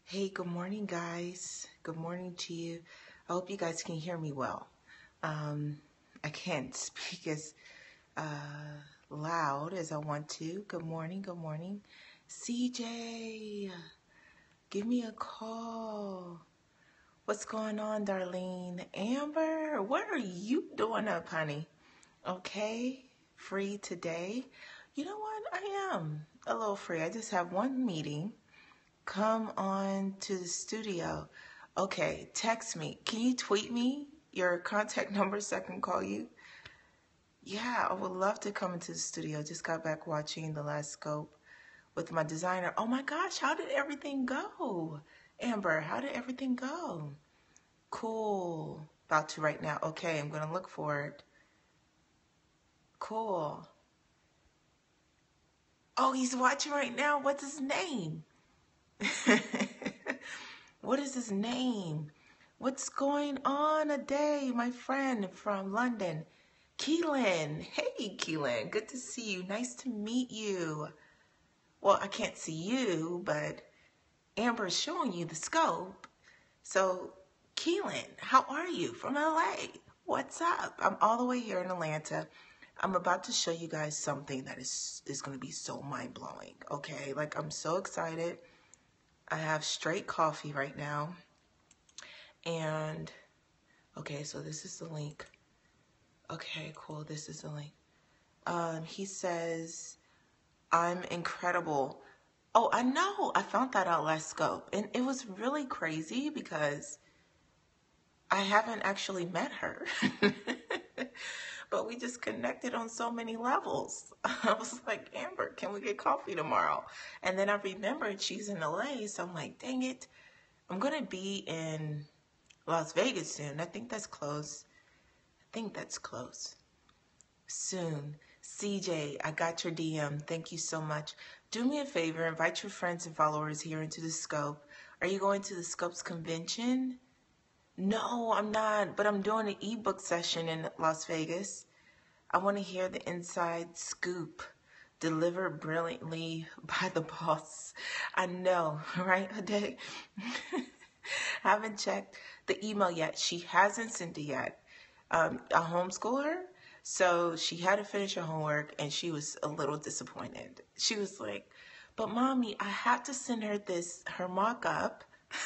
Hey, good morning, guys. Good morning to you. I hope you guys can hear me well. I can't speak as loud as I want to. Good morning, good morning. CJ, give me a call. What's going on, Darlene? Amber, what are you doing up, honey? Okay, free today. You know what? I am a little free. I just have one meeting. Come on to the studio. Okay, text me. Can you tweet me your contact number so I can call you? Yeah, I would love to come into the studio. Just got back watching The Last Scope with my designer. Oh my gosh, how did everything go? Amber, how did everything go? Cool. About to right now. Okay, I'm going to look for it. Cool. Oh, he's watching right now. What's his name? What is his name? What's going on today, my friend from London? Keelan. Hey, Keelan. Good to see you. Nice to meet you. Well, I can't see you, but Amber's showing you the scope. So, Keelan, how are you from LA? What's up? I'm all the way here in Atlanta. I'm about to show you guys something that is going to be so mind-blowing, okay? Like, I'm so excited. I have straight coffee right now. And, okay, so this is the link. Okay, cool, this is the link. He says, I'm incredible. Oh, I know, I found that out last scope. And it was really crazy because I haven't actually met her. But we just connected on so many levels. I was like, Amber, can we get coffee tomorrow? And then I remembered she's in LA, so I'm like, dang it. I'm going to be in Las Vegas soon. I think that's close. Soon. CJ, I got your DM. Thank you so much. Do me a favor. Invite your friends and followers here into the Scope. Are you going to the Scope's convention? No, I'm not. But I'm doing an ebook session in Las Vegas. I want to hear the inside scoop delivered brilliantly by the boss. I know, right, Ade? Haven't checked the email yet. She hasn't sent it yet. I homeschool her, so she had to finish her homework, and she was a little disappointed. She was like, but Mommy, I have to send her her mock-up.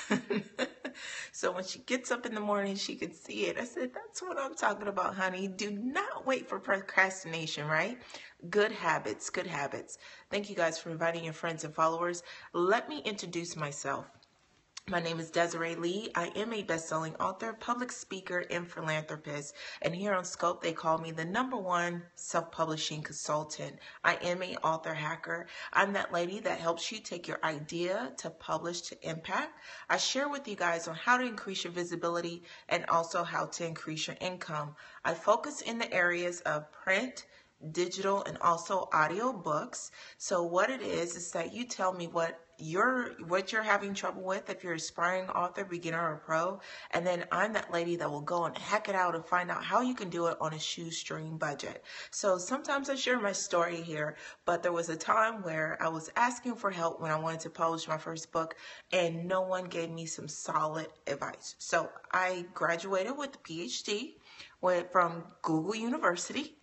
So when she gets up in the morning, she can see it. I said, that's what I'm talking about, honey. Do not wait for procrastination, right? Good habits, good habits. Thank you guys for inviting your friends and followers. Let me introduce myself. My name is Desiree Lee. I am a best-selling author, public speaker, and philanthropist. And here on Scope, they call me the #1 self-publishing consultant. I am an author hacker. I'm that lady that helps you take your idea to publish to impact. I share with you guys on how to increase your visibility and also how to increase your income. I focus in the areas of print, digital, and also audio books. So what it is that you tell me what you're having trouble with, if you're an aspiring author, beginner, or pro, and then I'm that lady that will go and hack it out and find out how you can do it on a shoestring budget. So sometimes I share my story here, but there was a time where I was asking for help when I wanted to publish my first book, and no one gave me some solid advice. So I graduated with a PhD, went from Google University.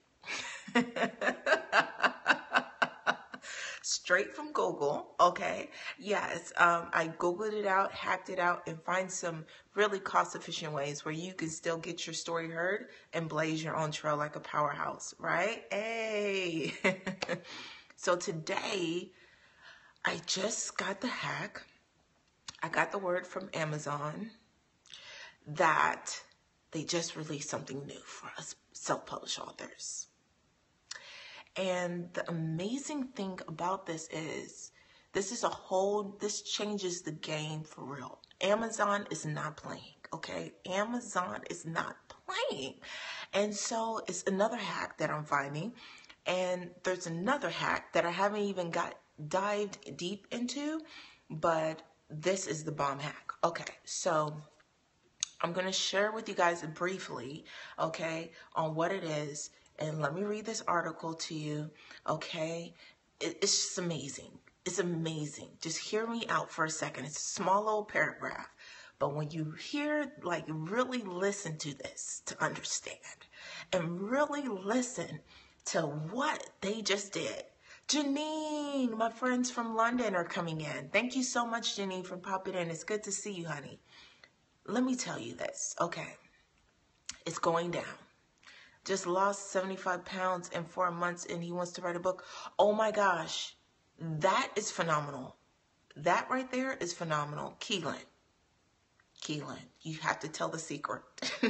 Straight from Google, okay? Yes, I Googled it out, hacked it out, and find some really cost-efficient ways where you can still get your story heard and blaze your own trail like a powerhouse, right? Hey! So today, I just got the hack. I got the word from Amazon that they just released something new for us self-published authors. And the amazing thing about this changes the game for real. Amazon is not playing, okay? Amazon is not playing. And so it's another hack that I'm finding. And there's another hack that I haven't even dived deep into, but this is the bomb hack. Okay, so I'm going to share with you guys briefly, okay, on what it is. And let me read this article to you, okay? It's just amazing. It's amazing. Just hear me out for a second. It's a small little paragraph. But when you hear, like, really listen to this to understand and really listen to what they just did. Janine, my friends from London are coming in. Thank you so much, Janine, for popping in. It's good to see you, honey. Let me tell you this. Okay. It's going down. Just lost 75 pounds in 4 months and he wants to write a book. Oh my gosh. That is phenomenal. That right there is phenomenal. Keelan, you have to tell the secret.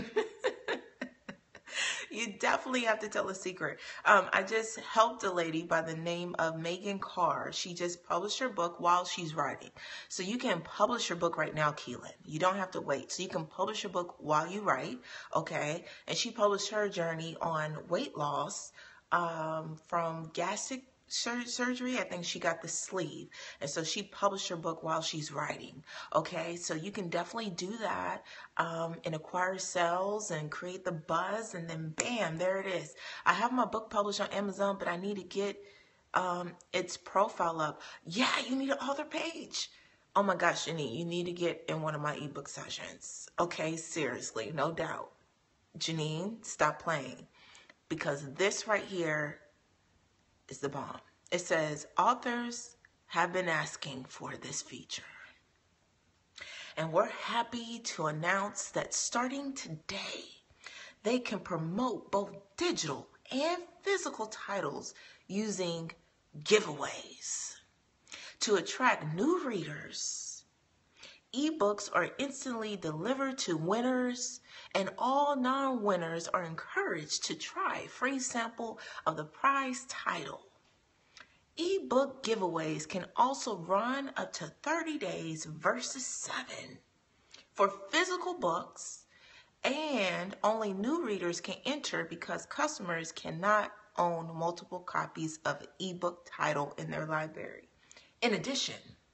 You definitely have to tell the secret. I just helped a lady by the name of Megan Carr. She just published her book while she's writing. So you can publish your book right now, Keelan. You don't have to wait. So you can publish your book while you write, okay? And she published her journey on weight loss from gastric surgery. I think she got the sleeve, and so she published her book while she's writing. Okay, so you can definitely do that and acquire sales and create the buzz, and then bam, there it is. I have my book published on Amazon, but I need to get its profile up. Yeah, you need an author page. Oh my gosh, Janine, you need to get in one of my ebook sessions. Okay, seriously, no doubt. Janine, stop playing, because this right here is the bomb. It says, authors have been asking for this feature. And we're happy to announce that starting today, they can promote both digital and physical titles using giveaways. To attract new readers, ebooks are instantly delivered to winners, and all non-winners are encouraged to try a free sample of the prize title. Ebook giveaways can also run up to 30 days versus 7 for physical books, and only new readers can enter because customers cannot own multiple copies of an ebook title in their library. In addition,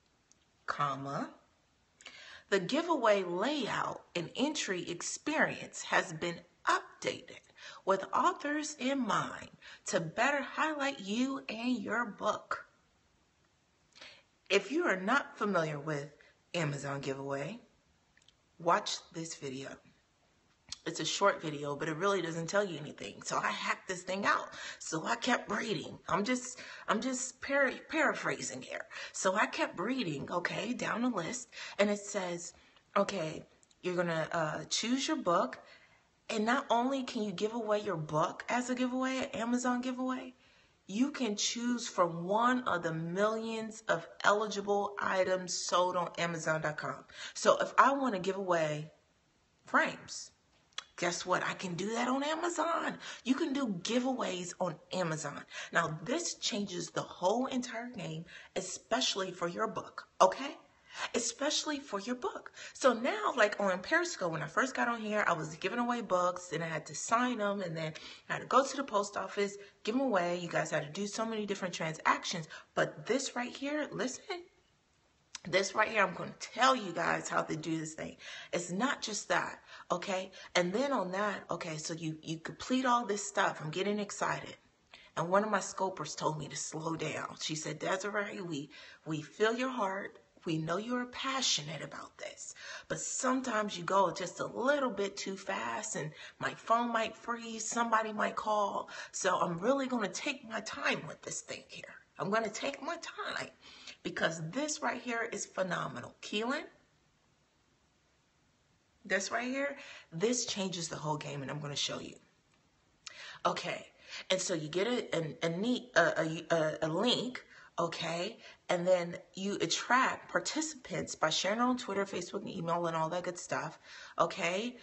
the giveaway layout and entry experience has been updated with authors in mind to better highlight you and your book. If you are not familiar with Amazon giveaway, watch this video. It's a short video, but it really doesn't tell you anything. So I hacked this thing out. So I kept reading. I'm just paraphrasing here. So I kept reading, okay, down the list, and it says, okay, you're gonna choose your book, and not only can you give away your book as a giveaway, an Amazon giveaway, you can choose from one of the millions of eligible items sold on Amazon.com. So if I want to give away frames, guess what? I can do that on Amazon. You can do giveaways on Amazon. Now, this changes the whole entire game, especially for your book, okay? Especially for your book. So now, like on Periscope, when I first got on here, I was giving away books, and I had to sign them, and then I had to go to the post office, give them away. You guys had to do so many different transactions. But this right here, listen, this right here, I'm going to tell you guys how to do this thing. It's not just that, okay? And then on that, okay, so you complete all this stuff. I'm getting excited. And one of my scopers told me to slow down. She said, Desiree, we feel your heart. We know you're passionate about this, but sometimes you go just a little bit too fast and my phone might freeze, somebody might call. So I'm really going to take my time with this thing here. I'm going to take my time because this right here is phenomenal. Keelan, this right here, this changes the whole game, and I'm going to show you. Okay, and so you get a link. Okay, and then you attract participants by sharing on Twitter, Facebook, and email, and all that good stuff. Okay,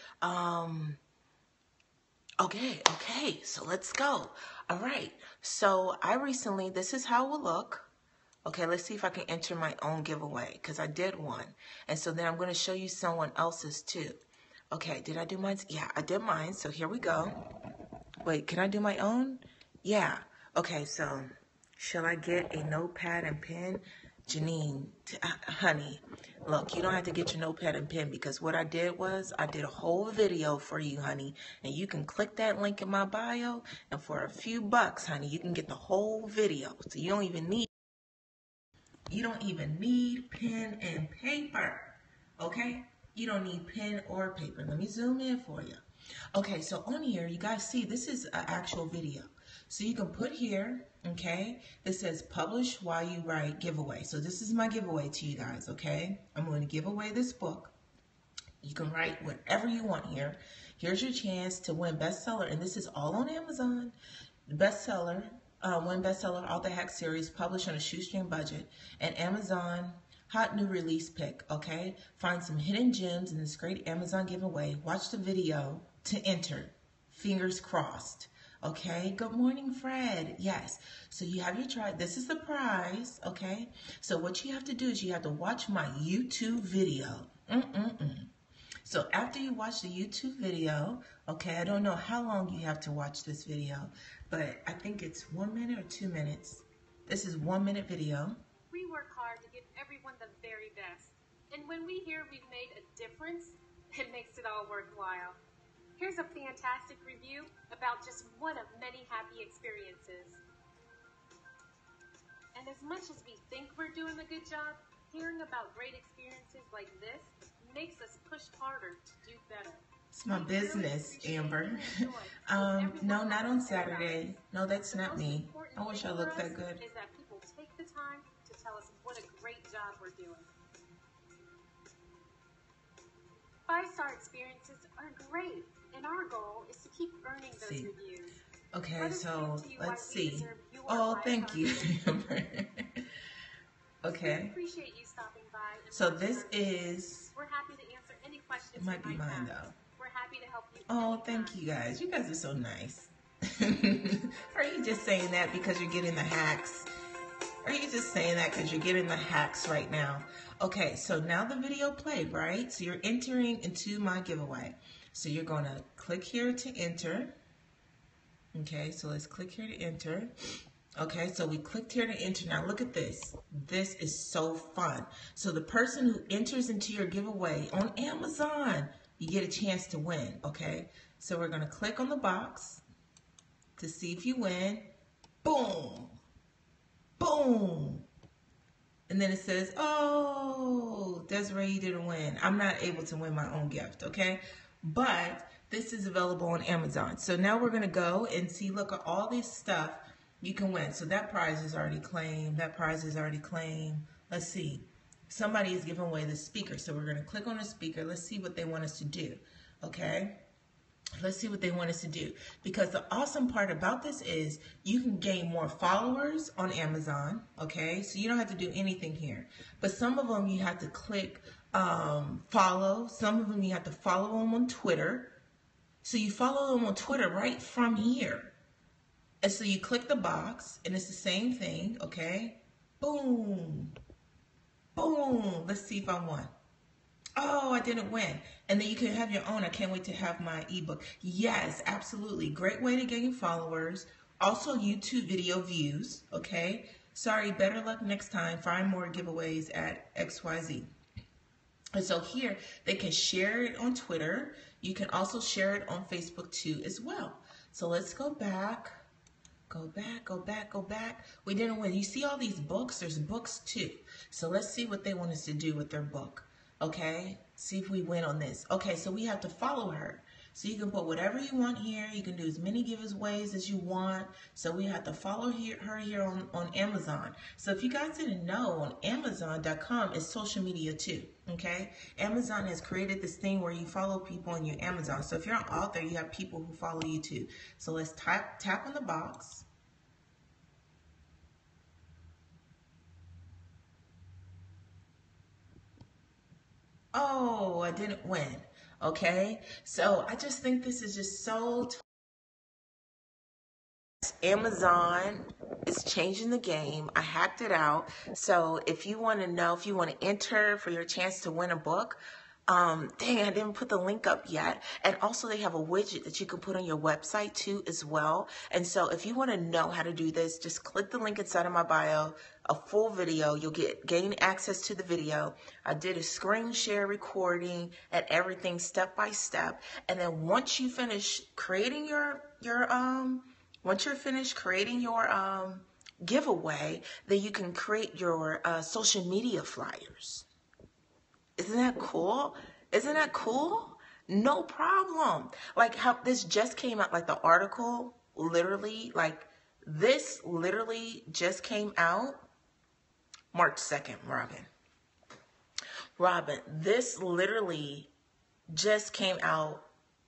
okay, so let's go. All right, so I recently, this is how it will look. Okay, let's see if I can enter my own giveaway, because I did one. And so then I'm going to show you someone else's too. Okay, did I do mine? Yeah, I did mine, so here we go. Wait, can I do my own? Yeah, okay, so shall I get a notepad and pen? Janine, honey, look, you don't have to get your notepad and pen, because what I did was I did a whole video for you, honey, and you can click that link in my bio, and for a few bucks, honey, you can get the whole video. So you don't even need. You don't even need pen and paper, okay? You don't need pen or paper. Let me zoom in for you. Okay, so on here, you guys see this is an actual video. So you can put here, okay, it says publish while you write giveaway. So this is my giveaway to you guys, okay? I'm going to give away this book. You can write whatever you want here. Here's your chance to win bestseller, and this is all on Amazon. Bestseller, win bestseller, All the Hack series, published on a shoestring budget, and Amazon hot new release pick, okay? Find some hidden gems in this great Amazon giveaway. Watch the video to enter. Fingers crossed. Okay, good morning, Fred. Yes, so you have your try. This is the prize, okay? So what you have to do is you have to watch my YouTube video. So after you watch the YouTube video, okay, I don't know how long you have to watch this video, but I think it's 1 minute or 2 minutes. This is 1 minute video. We work hard to give everyone the very best. And when we hear we've made a difference, it makes it all worthwhile. Here's a fantastic review about just one of many happy experiences. And as much as we think we're doing a good job, hearing about great experiences like this makes us push harder to do better. It's my business, Amber. No, not on Saturday. No, that's not me. I wish I looked that good. Is that people take the time to tell us what a great job we're doing. 5-star experiences are great, and our goal is to keep earning those reviews. Okay, so let's see. Oh, thank you, Amber. Okay. We appreciate you stopping by. So this is. We're happy to answer any questions. It might be mine though. We're happy to help you. Oh, thank you guys. You guys are so nice. Are you just saying that because you're getting the hacks? Are you just saying that because you're getting the hacks right now? Okay, so now the video played, right? So you're entering into my giveaway. So you're going to click here to enter. Okay, so let's click here to enter. Okay, so we clicked here to enter. Now look at this. This is so fun. So the person who enters into your giveaway on Amazon, you get a chance to win, okay? So we're going to click on the box to see if you win. Boom. Boom. And then it says, oh, Desiree, you didn't win. I'm not able to win my own gift, okay? But this is available on Amazon. So now we're going to go and see, look at all this stuff you can win. So that prize is already claimed. That prize is already claimed. Let's see. Somebody is giving away the speaker. So we're going to click on the speaker. Let's see what they want us to do. Okay. Let's see what they want us to do. Because the awesome part about this is you can gain more followers on Amazon. Okay. So you don't have to do anything here. But some of them you have to click follow. Some of them you have to follow them on Twitter. So you follow them on Twitter right from here. And so you click the box, and it's the same thing, okay? Boom. Boom. Let's see if I won. Oh, I didn't win. And then you can have your own. I can't wait to have my ebook. Yes, absolutely. Great way to gain followers. Also, YouTube video views, okay? Sorry, better luck next time. Find more giveaways at XYZ. And so here, they can share it on Twitter. You can also share it on Facebook too as well. So let's go back. Go back, go back, go back. We didn't win. You see all these books? There's books too. So let's see what they want us to do with their book. Okay? See if we win on this. Okay, so we have to follow her. So you can put whatever you want here. You can do as many giveaways as you want. So we have to follow her here on Amazon. So if you guys didn't know, on Amazon.com is social media too. Okay? Amazon has created this thing where you follow people on your Amazon. So if you're an author, you have people who follow you too. So let's tap on the box. Oh, I didn't win. Okay, so I just think this is just so Amazon is changing the game. I hacked it out. So if you want to know, if you want to enter for your chance to win a book, dang, I didn't put the link up yet. And also they have a widget that you can put on your website too as well. And so if you want to know how to do this, just click the link inside of my bio, a full video. You'll gain access to the video. I did a screen share recording and everything step by step. And then once you finish creating your giveaway, then you can create your social media flyers. Isn't that cool? Isn't that cool? No problem. Like how this just came out, like the article, literally, like this literally just came out March 2nd, Robin. Robin, this literally just came out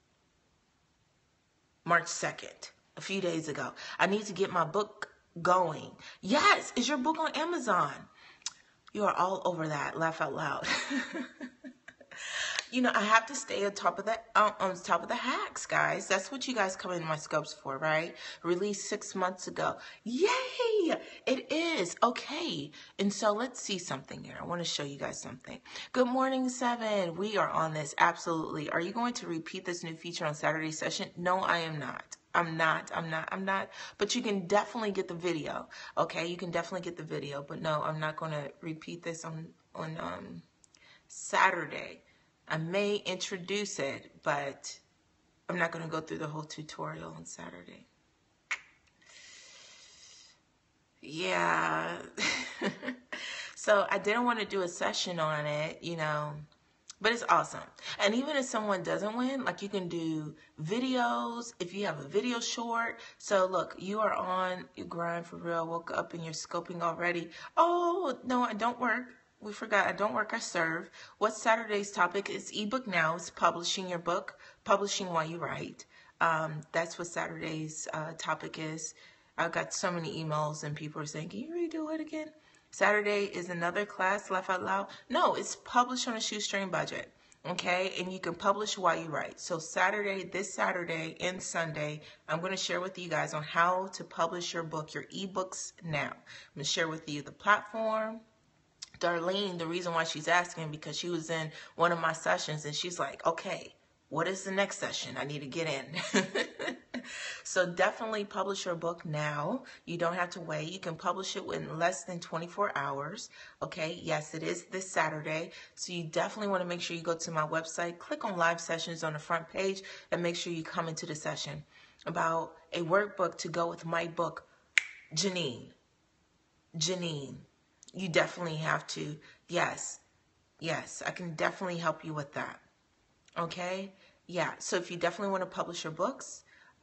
March 2nd, a few days ago. I need to get my book going. Yes, is your book on Amazon? You are all over that. Laugh out loud. You know, I have to stay on top of the hacks, guys. That's what you guys come into my scopes for, right? Released 6 months ago. Yay! It is. Okay. And so let's see something here. I want to show you guys something. Good morning, 7. We are on this. Absolutely. Are you going to repeat this new feature on Saturday session? No, I am not. I'm not. But you can definitely get the video. Okay? You can definitely get the video. But no, I'm not going to repeat this on Saturday. I may introduce it, but I'm not going to go through the whole tutorial on Saturday. Yeah. So I didn't want to do a session on it, you know, but it's awesome. And even if someone doesn't win, like you can do videos if you have a video short. So look, you are on your grind for real, woke up and you're scoping already. Oh, no, I don't work. We forgot, I don't work, I serve. What's Saturday's topic? Is ebook now. It's publishing your book, publishing while you write. That's what Saturday's topic is. I got so many emails and people are saying, can you redo it again? Saturday is another class, laugh out loud. No, it's published on a shoestring budget. Okay, and you can publish while you write. So Saturday, this Saturday and Sunday, I'm going to share with you guys on how to publish your book, your ebooks now. I'm going to share with you the platform. Darlene, the reason why she's asking, because she was in one of my sessions and she's like, okay, what is the next session? I need to get in. So definitely publish your book now. You don't have to wait. You can publish it in less than 24 hours. Okay, yes, it is this Saturday. So you definitely want to make sure you go to my website, click on live sessions on the front page, and make sure you come into the session about a workbook to go with my book, Janine. You definitely have to. Yes, I can definitely help you with that. Okay? Yeah, so if you definitely want to publish your books,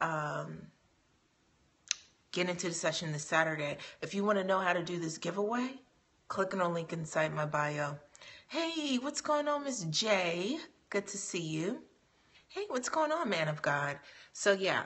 get into the session this Saturday. If you want to know how to do this giveaway, click on the link inside my bio. Hey, what's going on, Miss J? Good to see you. Hey, what's going on, man of God? So, yeah,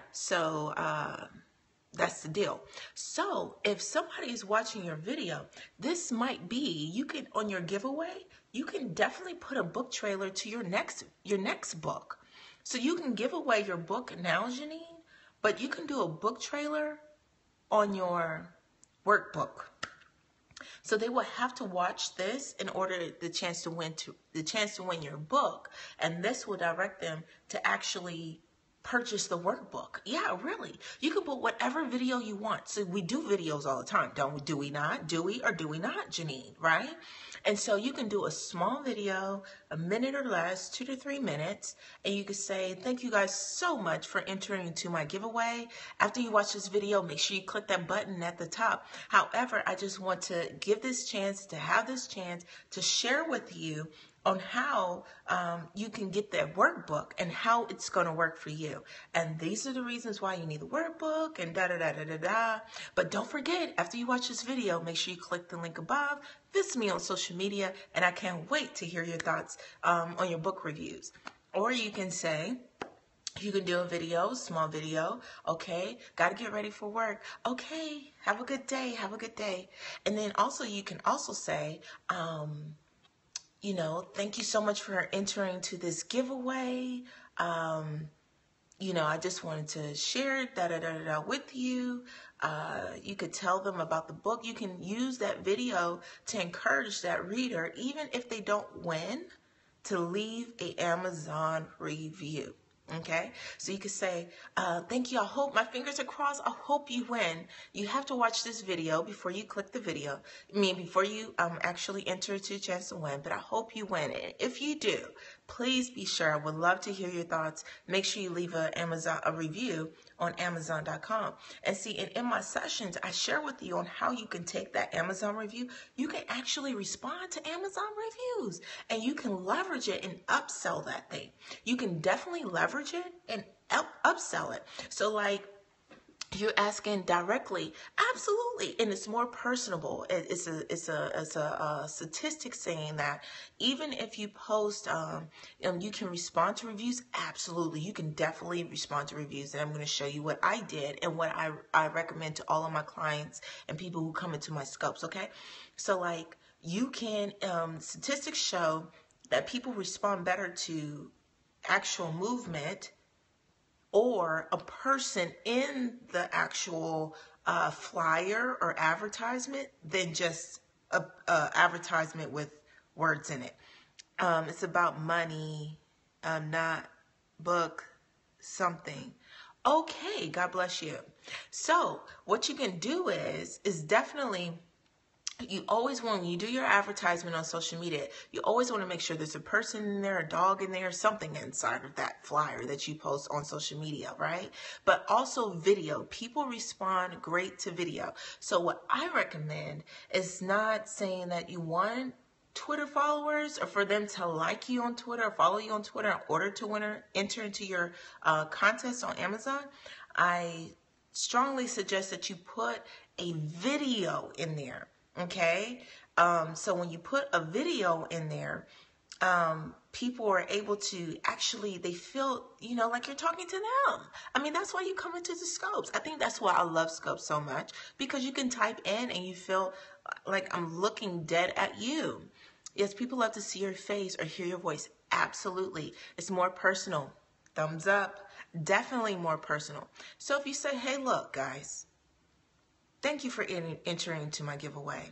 that's the deal. So if somebody is watching your video, this might be, you can, on your giveaway, you can definitely put a book trailer to your next book. So you can give away your book now, Janine, but you can do a book trailer on your workbook. So they will have to watch this in order the chance to win your book, and this will direct them to actually purchase the workbook. Yeah, really. You can put whatever video you want. So we do videos all the time, do we not? Do we or do we not, Janine, right? And so you can do a small video, a minute or less, 2 to 3 minutes, and you can say, thank you guys so much for entering into my giveaway. After you watch this video, make sure you click that button at the top. However, I just want to give this chance, to have this chance to share with you on how you can get that workbook and how it's going to work for you. And these are the reasons why you need the workbook and da-da-da-da-da-da. But don't forget, after you watch this video, make sure you click the link above, visit me on social media, and I can't wait to hear your thoughts on your book reviews. Or you can say, you can do a video, small video. Okay, got to get ready for work. Okay, have a good day. Have a good day. And then also, you can also say, you know, thank you so much for entering to this giveaway. You know, I just wanted to share with you. You could tell them about the book. You can use that video to encourage that reader, even if they don't win, to leave an Amazon review. Okay, so you could say, thank you. I hope, my fingers are crossed. I hope you win. You have to watch this video before you click the video. I mean, before you actually enter to a chance to win, but I hope you win. And if you do, please be sure. I would love to hear your thoughts. Make sure you leave a review on Amazon.com. And see, in my sessions, I share with you on how you can take that Amazon review. You can actually respond to Amazon reviews, and you can leverage it and upsell that thing. You can definitely leverage it and upsell it. So like, you're asking directly, absolutely, and it's more personable. It's a statistic saying that even if you post, you can respond to reviews. Absolutely, you can definitely respond to reviews, and I'm going to show you what I did and what I recommend to all of my clients and people who come into my scopes. Okay, so like you can, statistics show that people respond better to actual movement or a person in the actual flyer or advertisement than just a advertisement with words in it. It's about money, not book something. Okay, God bless you. So what you can do is definitely, you always want, when you do your advertisement on social media, you always want to make sure there's a person in there, a dog in there, something inside of that flyer that you post on social media, right? But also video. People respond great to video. So what I recommend is not saying that you want Twitter followers or for them to like you on Twitter or follow you on Twitter in order to enter into your contest on Amazon. I strongly suggest that you put a video in there. Okay, so when you put a video in there, people are able to actually, they feel, like you're talking to them. I mean, that's why you come into the scopes. I think that's why I love scopes so much, because you can type in and you feel like I'm looking dead at you. Yes, people love to see your face or hear your voice. Absolutely. It's more personal. Thumbs up. Definitely more personal. So if you say, hey, look, guys, thank you for entering into my giveaway.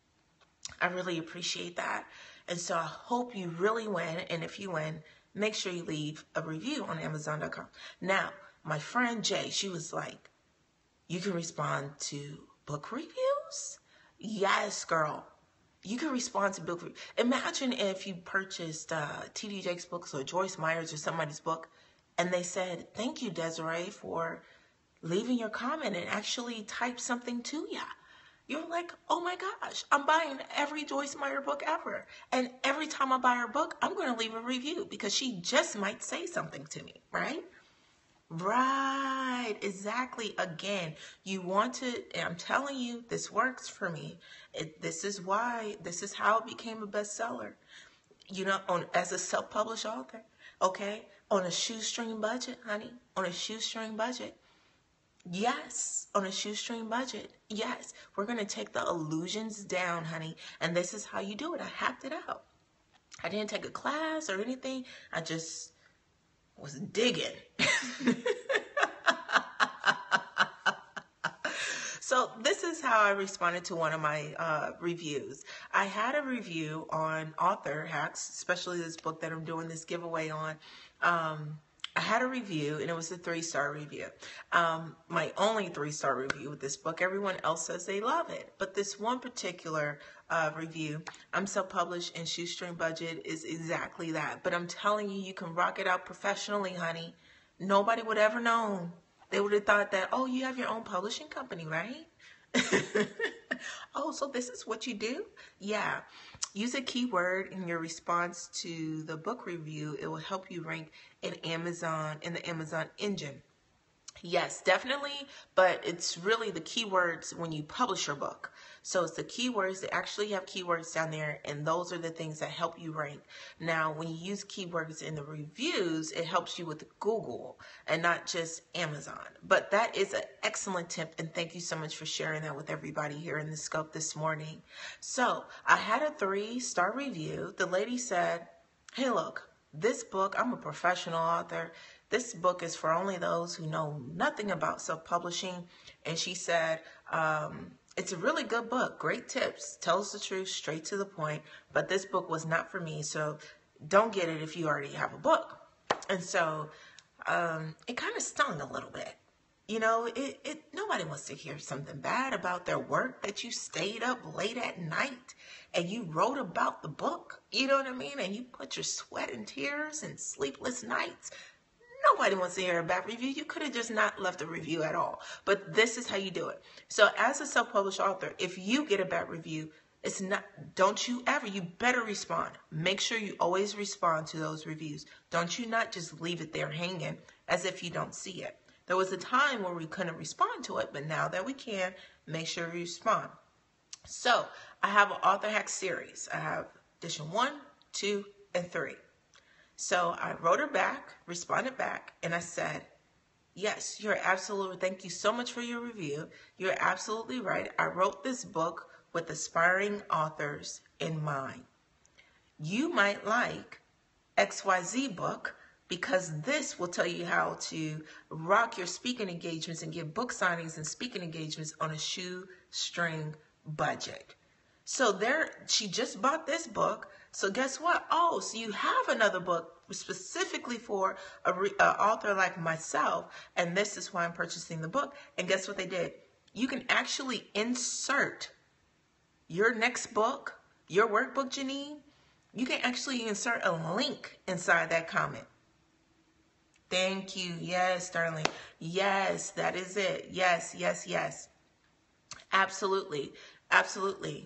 I really appreciate that. And so I hope you really win. And if you win, make sure you leave a review on Amazon.com. Now, my friend Jay, she was like, you can respond to book reviews? Yes, girl. You can respond to book reviews. Imagine if you purchased T.D. Jakes' books or Joyce Meyer's or somebody's book, and they said, thank you, Desiree, for leaving your comment and actually type something to you. You're like, oh my gosh, I'm buying every Joyce Meyer book ever. And every time I buy her book, I'm going to leave a review because she just might say something to me, right? Right, exactly. Again, you want to, and I'm telling you, this works for me. This is how it became a bestseller. As a self-published author, okay? On a shoestring budget, honey, on a shoestring budget. Yes, on a shoestring budget. Yes, we're going to take the illusions down, honey. And this is how you do it. I hacked it out. I didn't take a class or anything. I just was digging. So this is how I responded to one of my reviews. I had a review on Author Hacks, especially this book that I'm doing this giveaway on. I had a review, and it was a 3-star review. My only 3-star review with this book. Everyone else says they love it. But this one particular review, I'm self-published and shoestring budget, is exactly that. But I'm telling you, you can rock it out professionally, honey. Nobody would ever know. They would have thought that, oh, you have your own publishing company, right? Oh, so this is what you do? Yeah. Use a keyword in your response to the book review. It will help you rank in the Amazon engine. Yes, definitely, but it's really the keywords when you publish your book. So it's the keywords. They actually have keywords down there, and those are the things that help you rank. Now, when you use keywords in the reviews, it helps you with Google and not just Amazon. But that is an excellent tip, and thank you so much for sharing that with everybody here in the scope this morning. So I had a 3-star review. The lady said, hey, look, this book, I'm a professional author. This book is for only those who know nothing about self-publishing. And she said, it's a really good book. Great tips. Tells the truth, straight to the point. But this book was not for me. So don't get it if you already have a book. And so it kind of stung a little bit. Nobody wants to hear something bad about their work, that you stayed up late at night and you wrote about the book. You know what I mean? And you put your sweat and tears and sleepless nights. Nobody wants to hear a bad review. You could have just not left a review at all. But this is how you do it. So as a self-published author, if you get a bad review, it's not, don't you ever, you better respond. Make sure you always respond to those reviews. Don't you not just leave it there hanging as if you don't see it. There was a time where we couldn't respond to it, but now that we can, make sure you respond. So I have an author hack series. I have edition 1, 2, and 3. So I wrote her back, responded back, and I said, yes, you're absolutely, thank you so much for your review. You're absolutely right. I wrote this book with aspiring authors in mind. You might like XYZ book because this will tell you how to rock your speaking engagements and get book signings and speaking engagements on a shoestring budget. So there, she just bought this book. So guess what? Oh, so you have another book specifically for an author like myself, and this is why I'm purchasing the book. And guess what they did? You can actually insert your next book, your workbook, Janine. You can actually insert a link inside that comment. Thank you. Yes, darling. Yes, that is it. Yes, yes, yes. Absolutely. Absolutely.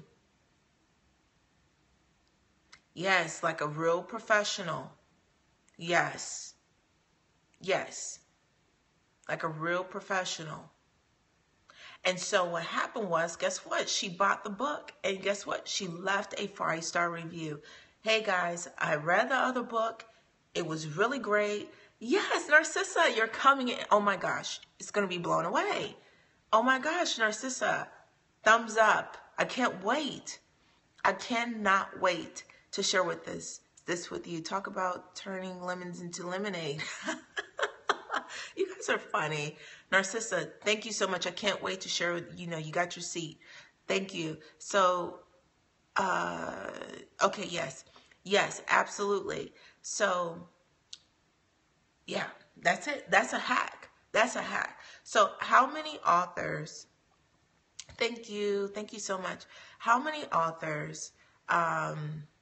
Yes, like a real professional. Yes. Yes. Like a real professional. And so what happened was, guess what? She bought the book, and guess what? She left a 5-star review. Hey guys, I read the other book. It was really great. Yes, Narcissa, you're coming in. Oh my gosh, it's going to be blown away. Oh my gosh, Narcissa, thumbs up. I can't wait. I cannot wait to share with this with you. Talk about turning lemons into lemonade. You guys are funny. Narcissa, thank you so much. I can't wait to share with you. You got your seat. Thank you. So, okay, yes. Yes, absolutely. So, yeah, that's it. That's a hack. That's a hack. So how many authors, thank you so much. How many authors are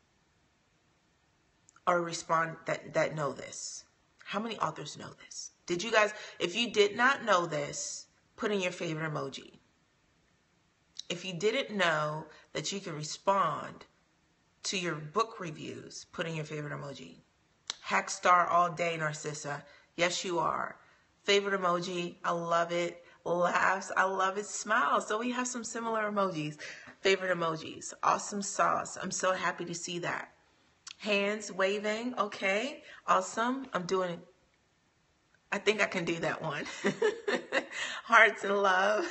that know this? How many authors know this? Did you guys, if you did not know this, put in your favorite emoji. If you didn't know that you can respond to your book reviews, put in your favorite emoji. Hack star all day, Narcissa. Yes, you are. Favorite emoji, I love it. Laughs, I love it. Smiles. So we have some similar emojis. Favorite emojis. Awesome sauce. I'm so happy to see that. Hands waving. Okay. Awesome. I'm doing it. I think I can do that one. Hearts and love.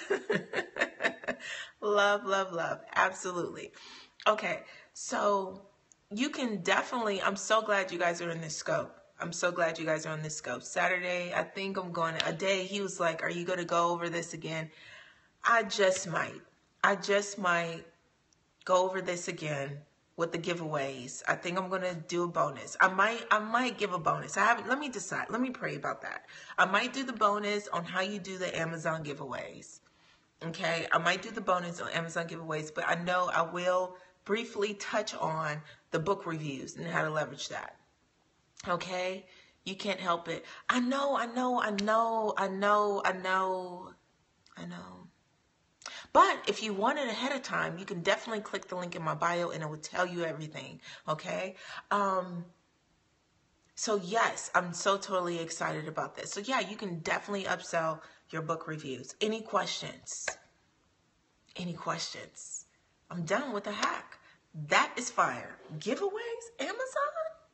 Love, love, love. Absolutely. Okay. So you can definitely, I'm so glad you guys are in this scope. I'm so glad you guys are on this scope. Saturday, I think I'm going a day. He was like, are you going to go over this again? I just might go over this again with the giveaways. I think I'm going to do a bonus. I might give a bonus. Let me decide. Let me pray about that. I might do the bonus on how you do the Amazon giveaways. Okay. I might do the bonus on Amazon giveaways, but I know I will briefly touch on the book reviews and how to leverage that. Okay. You can't help it. I know. But if you want it ahead of time, you can definitely click the link in my bio and it will tell you everything. Okay. So yes, I'm so totally excited about this. So yeah, you can definitely upsell your book reviews. Any questions? Any questions? I'm done with the hack. That is fire. Giveaways, Amazon?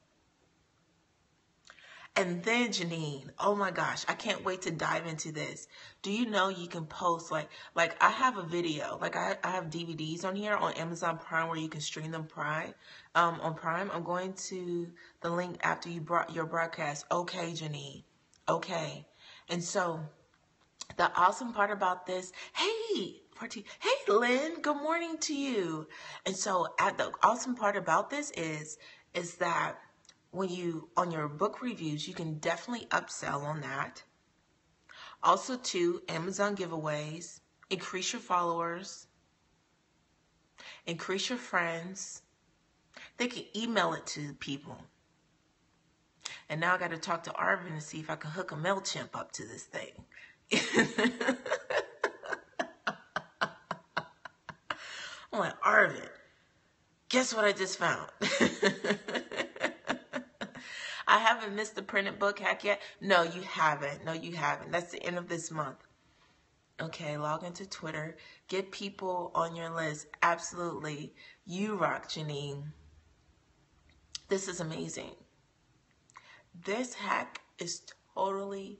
And then Janine, oh my gosh, I can't wait to dive into this. Do you know you can post like I have a video, like I have DVDs on here on Amazon Prime where you can stream them on Prime. I'm going to the link after you brought your broadcast. Okay, Janine. Okay. And so the awesome part about this, hey, Lynn, good morning to you. And so the awesome part about this is that when you, on your book reviews, you can definitely upsell on that. Also, too, Amazon giveaways, increase your followers, increase your friends. They can email it to people. And now I got to talk to Arvin to see if I can hook a MailChimp up to this thing. I'm like, Arvin, guess what I just found? I haven't missed the printed book hack yet. No, you haven't. No, you haven't. That's the end of this month. Okay, log into Twitter. Get people on your list. Absolutely. You rock, Janine. This is amazing. This hack is totally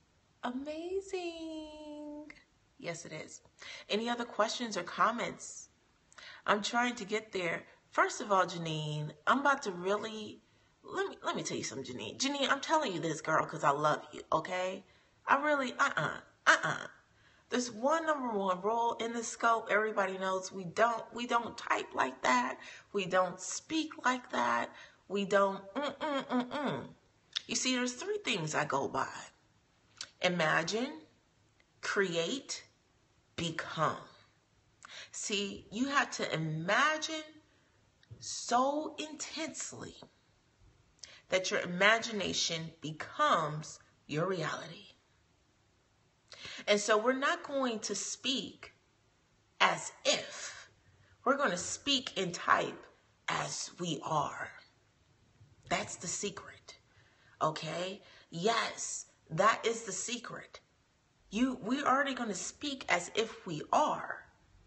amazing. Yes, it is. Any other questions or comments? I'm trying to get there. First of all, Janine, I'm about to really... Let me tell you something, Janine. Janine, I'm telling you this, girl, because I love you, okay? I really... There's number one rule in the scope. Everybody knows we don't type like that. We don't speak like that. We don't You see, there's 3 things I go by. Imagine, create, become. See, you have to imagine so intensely that your imagination becomes your reality. And so we're not going to speak as if. We're going to speak and type as we are. That's the secret. Okay? Yes, that is the secret. We're already going to speak as if we are.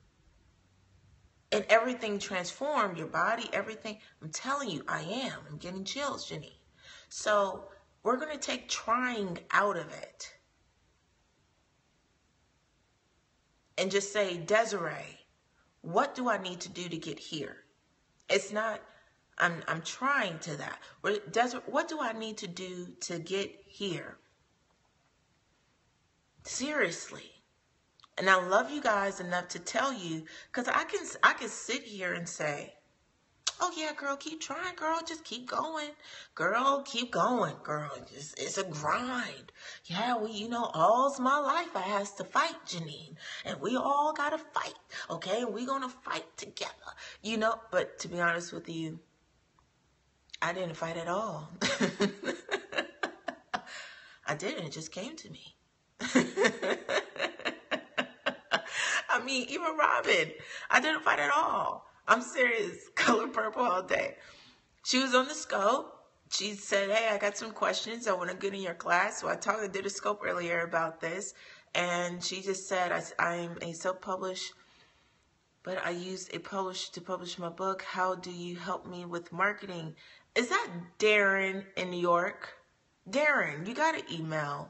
And everything transformed, your body, everything. I'm telling you, I am. I'm getting chills, Jenny. So we're going to take trying out of it. And just say, Desiree, what do I need to do to get here? It's not, I'm trying to that. Desiree, what do I need to do to get here? Seriously. And I love you guys enough to tell you, because I can sit here and say, oh yeah, girl, keep trying, girl, just keep going. Girl, keep going, girl. It's a grind. Yeah, all's my life I has to fight, Janine. And we all gotta fight, okay? And we gonna fight together, But to be honest with you, I didn't fight at all. I didn't. It just came to me. I mean, even Robin, I didn't fight at all. I'm serious. Color purple all day. She was on the scope. She said, hey, I got some questions I want to get in your class. So I did a scope earlier about this. And she just said, I'm a self-published, but I used a publisher to publish my book. How do you help me with marketing? Is that Darren in New York? Darren, you got an email.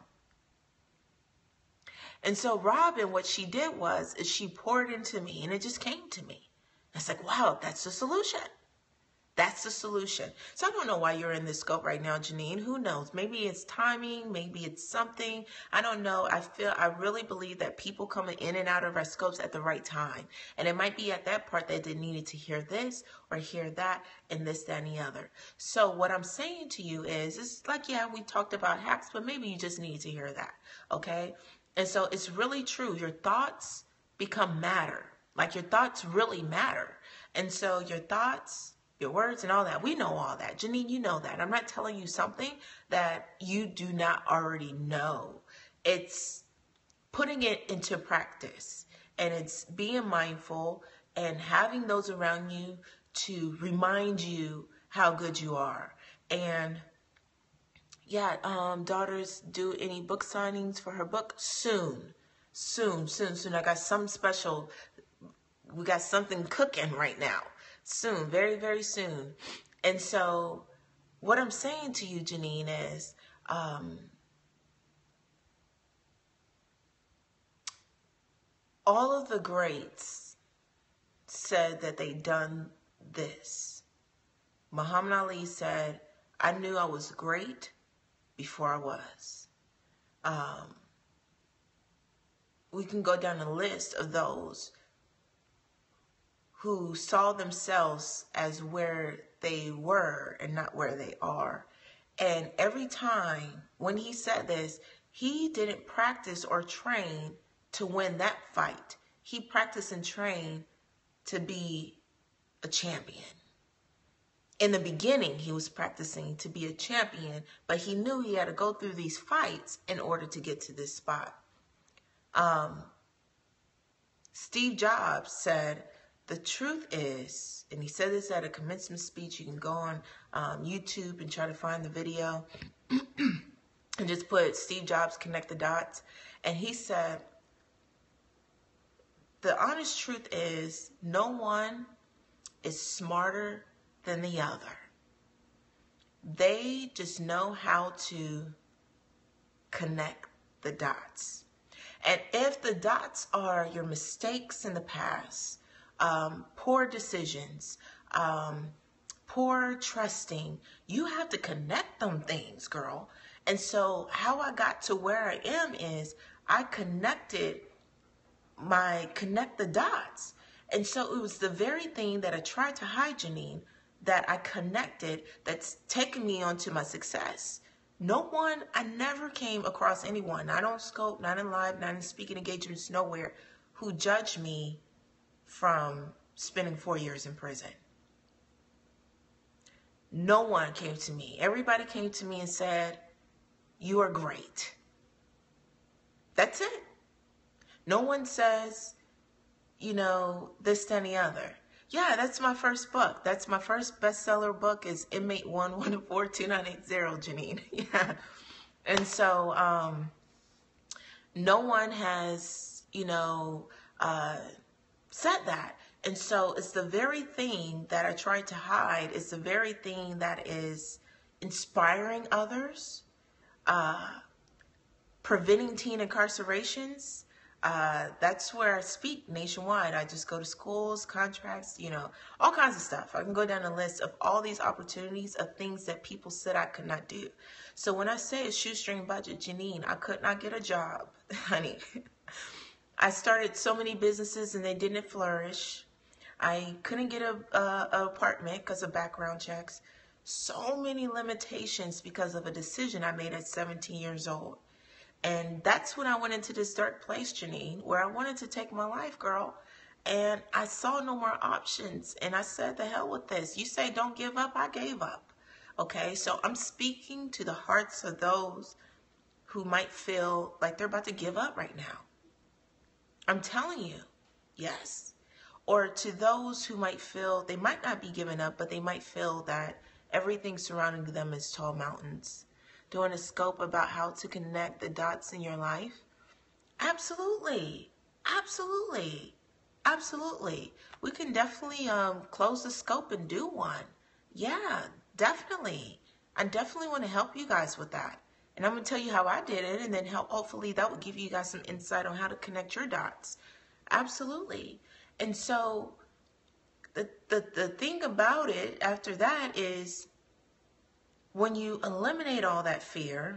And so Robin, what she did is she poured into me, and it just came to me. It's like, wow, that's the solution. That's the solution. So I don't know why you're in this scope right now, Janine. Who knows? Maybe it's timing. Maybe it's something. I don't know. I really believe that people come in and out of our scopes at the right time. And it might be at that part that they needed to hear this or hear that and this, that, and the other. So what I'm saying to you is, it's like, yeah, we talked about hacks, but maybe you just need to hear that. Okay? And so it's really true. Your thoughts become matter. Like, your thoughts really matter. And so your thoughts, your words, and all that, we know all that. Janine, you know that. I'm not telling you something that you do not already know. It's putting it into practice. And it's being mindful and having those around you to remind you how good you are. And yeah, daughters do any book signings for her book? Soon. I got some special. We got something cooking right now. Soon, very, very soon. And so what I'm saying to you, Janine, is all of the greats said that they done this. Muhammad Ali said, I knew I was great before I was. We can go down a list of those who saw themselves as where they were and not where they are. And every time when he said this, he didn't practice or train to win that fight. He practiced and trained to be a champion. In the beginning, he was practicing to be a champion, but he knew he had to go through these fights in order to get to this spot. Steve Jobs said, the truth is, and he said this at a commencement speech, you can go on YouTube and try to find the video, and just put Steve Jobs connect the dots. And he said, the honest truth is, no one is smarter than the other. They just know how to connect the dots. And if the dots are your mistakes in the past, poor decisions, poor trusting, you have to connect them things, girl. And so how I got to where I am is I connect the dots. And so it was the very thing that I tried to hide, Janine, that I connected, that's taken me onto my success. I never came across anyone, not on Scope, not in live, not in speaking engagements, nowhere, who judged me from spending 4 years in prison. No one came to me. Everybody came to me and said, you are great. That's it. No one says, this, that, and the other. Yeah, that's my first book. That's my first bestseller book is Inmate 1142980, Janine. Yeah. And so no one has, said that. And so it's the very thing that I tried to hide. It's the very thing that is inspiring others, preventing teen incarcerations. That's where I speak nationwide. I just go to schools, contracts, all kinds of stuff. I can go down a list of all these opportunities of things that people said I could not do. So when I say a shoestring budget, Janine, I could not get a job, honey. I started so many businesses and they didn't flourish. I couldn't get an apartment because of background checks. So many limitations because of a decision I made at 17 years old. And that's when I went into this dark place, Janine, where I wanted to take my life, girl. And I saw no more options. And I said, the hell with this. You say don't give up, I gave up. Okay, so I'm speaking to the hearts of those who might feel like they're about to give up right now. I'm telling you, yes. Or to those who might feel, they might not be giving up, but they might feel that everything surrounding them is tall mountains. Doing a scope about how to connect the dots in your life? Absolutely. Absolutely. Absolutely. We can definitely close the scope and do one. Yeah, definitely. I definitely want to help you guys with that. And I'm going to tell you how I did it, and then hopefully that will give you guys some insight on how to connect your dots. Absolutely. And so the thing about it after that is, when you eliminate all that fear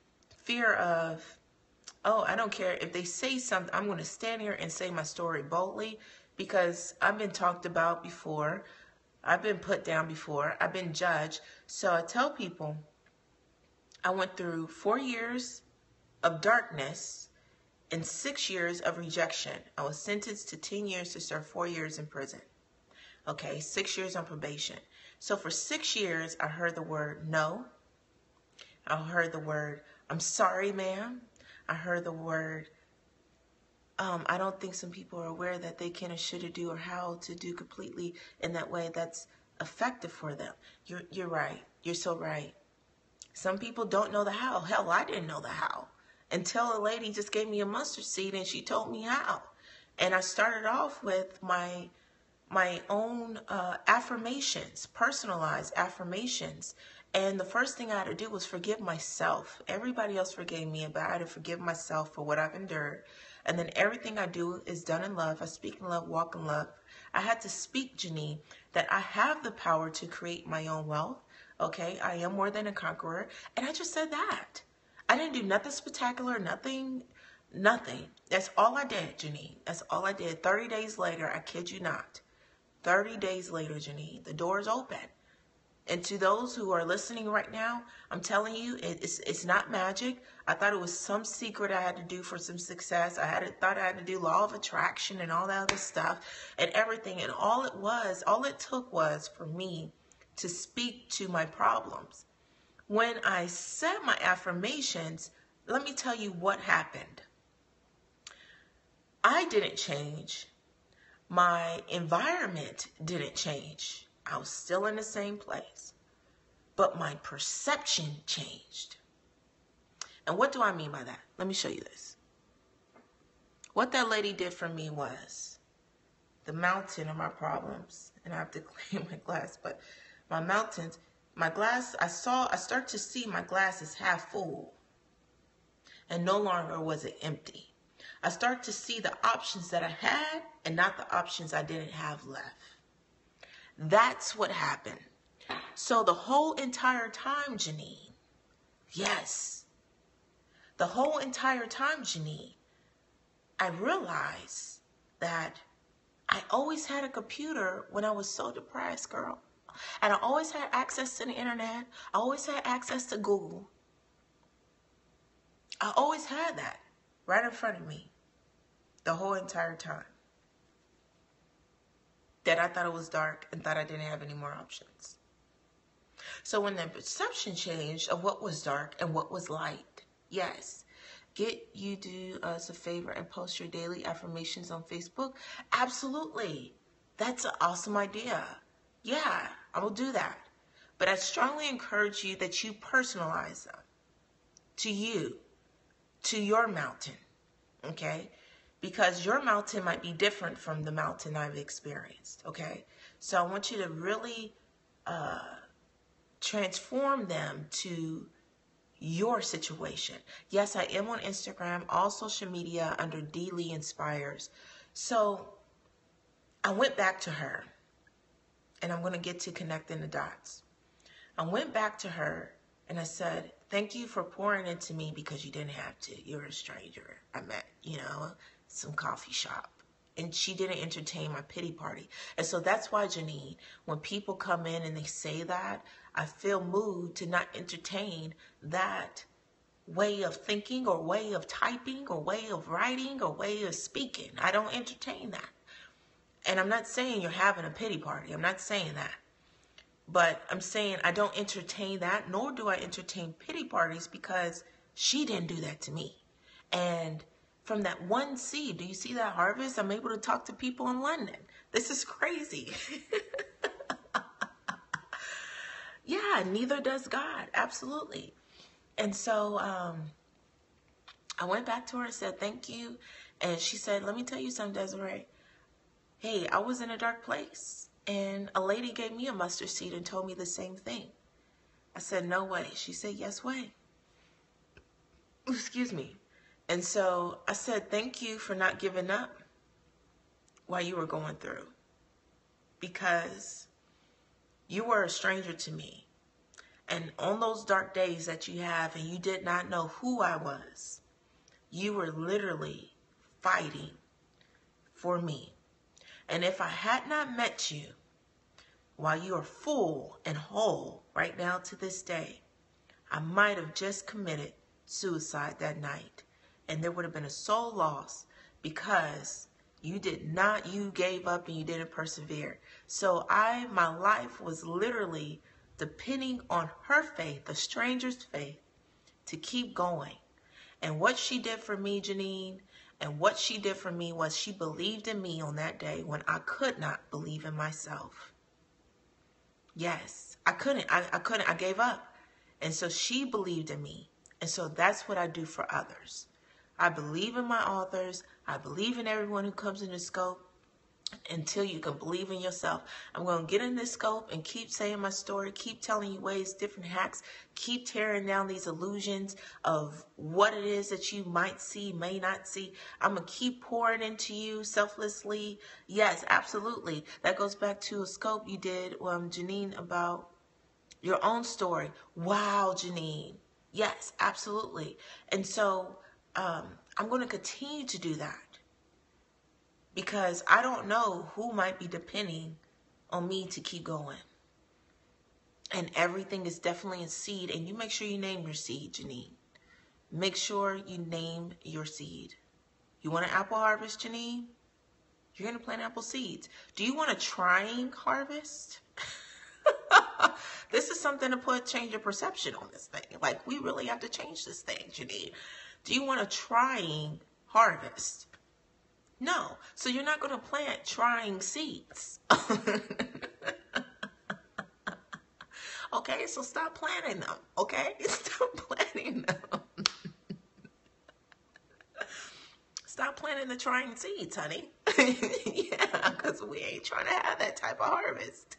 of, oh, I don't care if they say something, I'm going to stand here and say my story boldly, because I've been talked about before. I've been put down before. I've been judged. So I tell people, I went through 4 years of darkness and 6 years of rejection. I was sentenced to 10 years to serve 4 years in prison. Okay, 6 years on probation. So for 6 years, I heard the word no. I heard the word, I'm sorry, ma'am. I heard the word, I don't think some people are aware that they can or should do or how to do completely in that way that's effective for them. You're right. You're so right. Some people don't know the how. Hell, I didn't know the how until a lady just gave me a mustard seed and she told me how. And I started off with my own affirmations, personalized affirmations. And the first thing I had to do was forgive myself. Everybody else forgave me, but I had to forgive myself for what I've endured. And then everything I do is done in love. I speak in love, walk in love. I had to speak, Janine, that I have the power to create my own wealth. Okay, I am more than a conqueror. And I just said that. I didn't do nothing spectacular, nothing. That's all I did, Janine. That's all I did. 30 days later, I kid you not. 30 days later, Janine, the door's open. And to those who are listening right now, I'm telling you, it's not magic. I thought it was some secret I had to do for some success. Thought I had to do law of attraction and all that other stuff and everything. And all it took was for me to speak to my problems. When I said my affirmations, let me tell you what happened. I didn't change. My environment didn't change. I was still in the same place. But my perception changed. And what do I mean by that? Let me show you this. What that lady did for me was the mountain of my problems. And I have to clean my glass, but my mountains, my glass, I start to see my glass is half full. And no longer was it empty. I start to see the options that I had and not the options I didn't have left. That's what happened. So the whole entire time, Janine, yes, the whole entire time, Janine, I realized that I always had a computer when I was so depressed, girl. And I always had access to the internet. I always had access to Google. I always had that right in front of me the whole entire time. That I thought it was dark and thought I didn't have any more options. So when the perception changed of what was dark and what was light, yes, get you do us a favor and post your daily affirmations on Facebook. Absolutely. That's an awesome idea. Yeah, I will do that. But I strongly encourage you that you personalize them to you, to your mountain, okay? Because your mountain might be different from the mountain I've experienced, okay? So I want you to really transform them to your situation. Yes, I am on Instagram, all social media under D. Lee Inspires. So I went back to her, and I'm going to get to connecting the dots. I went back to her and I said, thank you for pouring into me because you didn't have to. You're a stranger I met, some coffee shop. And she didn't entertain my pity party. And so that's why, Janine, when people come in and they say that, I feel moved to not entertain that way of thinking or way of typing or way of writing or way of speaking. I don't entertain that. And I'm not saying you're having a pity party. I'm not saying that. But I'm saying I don't entertain that, nor do I entertain pity parties because she didn't do that to me. And from that one seed, do you see that harvest? I'm able to talk to people in London. This is crazy. Yeah, neither does God. Absolutely. And so I went back to her and said, thank you. And she said, let me tell you something, Desiree. Hey, I was in a dark place. And a lady gave me a mustard seed and told me the same thing. I said, no way. She said, yes way. Excuse me. And so I said, thank you for not giving up while you were going through. Because you were a stranger to me. And on those dark days that you have and you did not know who I was, you were literally fighting for me. And if I had not met you while you are full and whole right now to this day, I might have just committed suicide that night. And there would have been a soul loss because you gave up and you didn't persevere. So my life was literally depending on her faith, the stranger's faith, to keep going. And what she did for me, Janine, and what she did for me was she believed in me on that day when I could not believe in myself. Yes, I couldn't. I gave up. And so she believed in me. And so that's what I do for others. I believe in my authors. I believe in everyone who comes in the scope. Until you can believe in yourself. I'm going to get in this scope and keep saying my story, keep telling you ways, different hacks, keep tearing down these illusions of what it is that you might see, may not see. I'm going to keep pouring into you selflessly. Yes, absolutely. That goes back to a scope you did, Janine, about your own story. Wow, Janine. Yes, absolutely. And so I'm going to continue to do that. Because I don't know who might be depending on me to keep going. And everything is definitely a seed. And you make sure you name your seed, Janine. Make sure you name your seed. You want an apple harvest, Janine? You're going to plant apple seeds. Do you want a trying harvest? This is something to change your perception on this thing. Like, we really have to change this thing, Janine. Do you want a trying harvest? No. So you're not going to plant trying seeds. Okay, so stop planting them. Okay, stop planting them. Stop planting the trying seeds, honey. Yeah, because we ain't trying to have that type of harvest.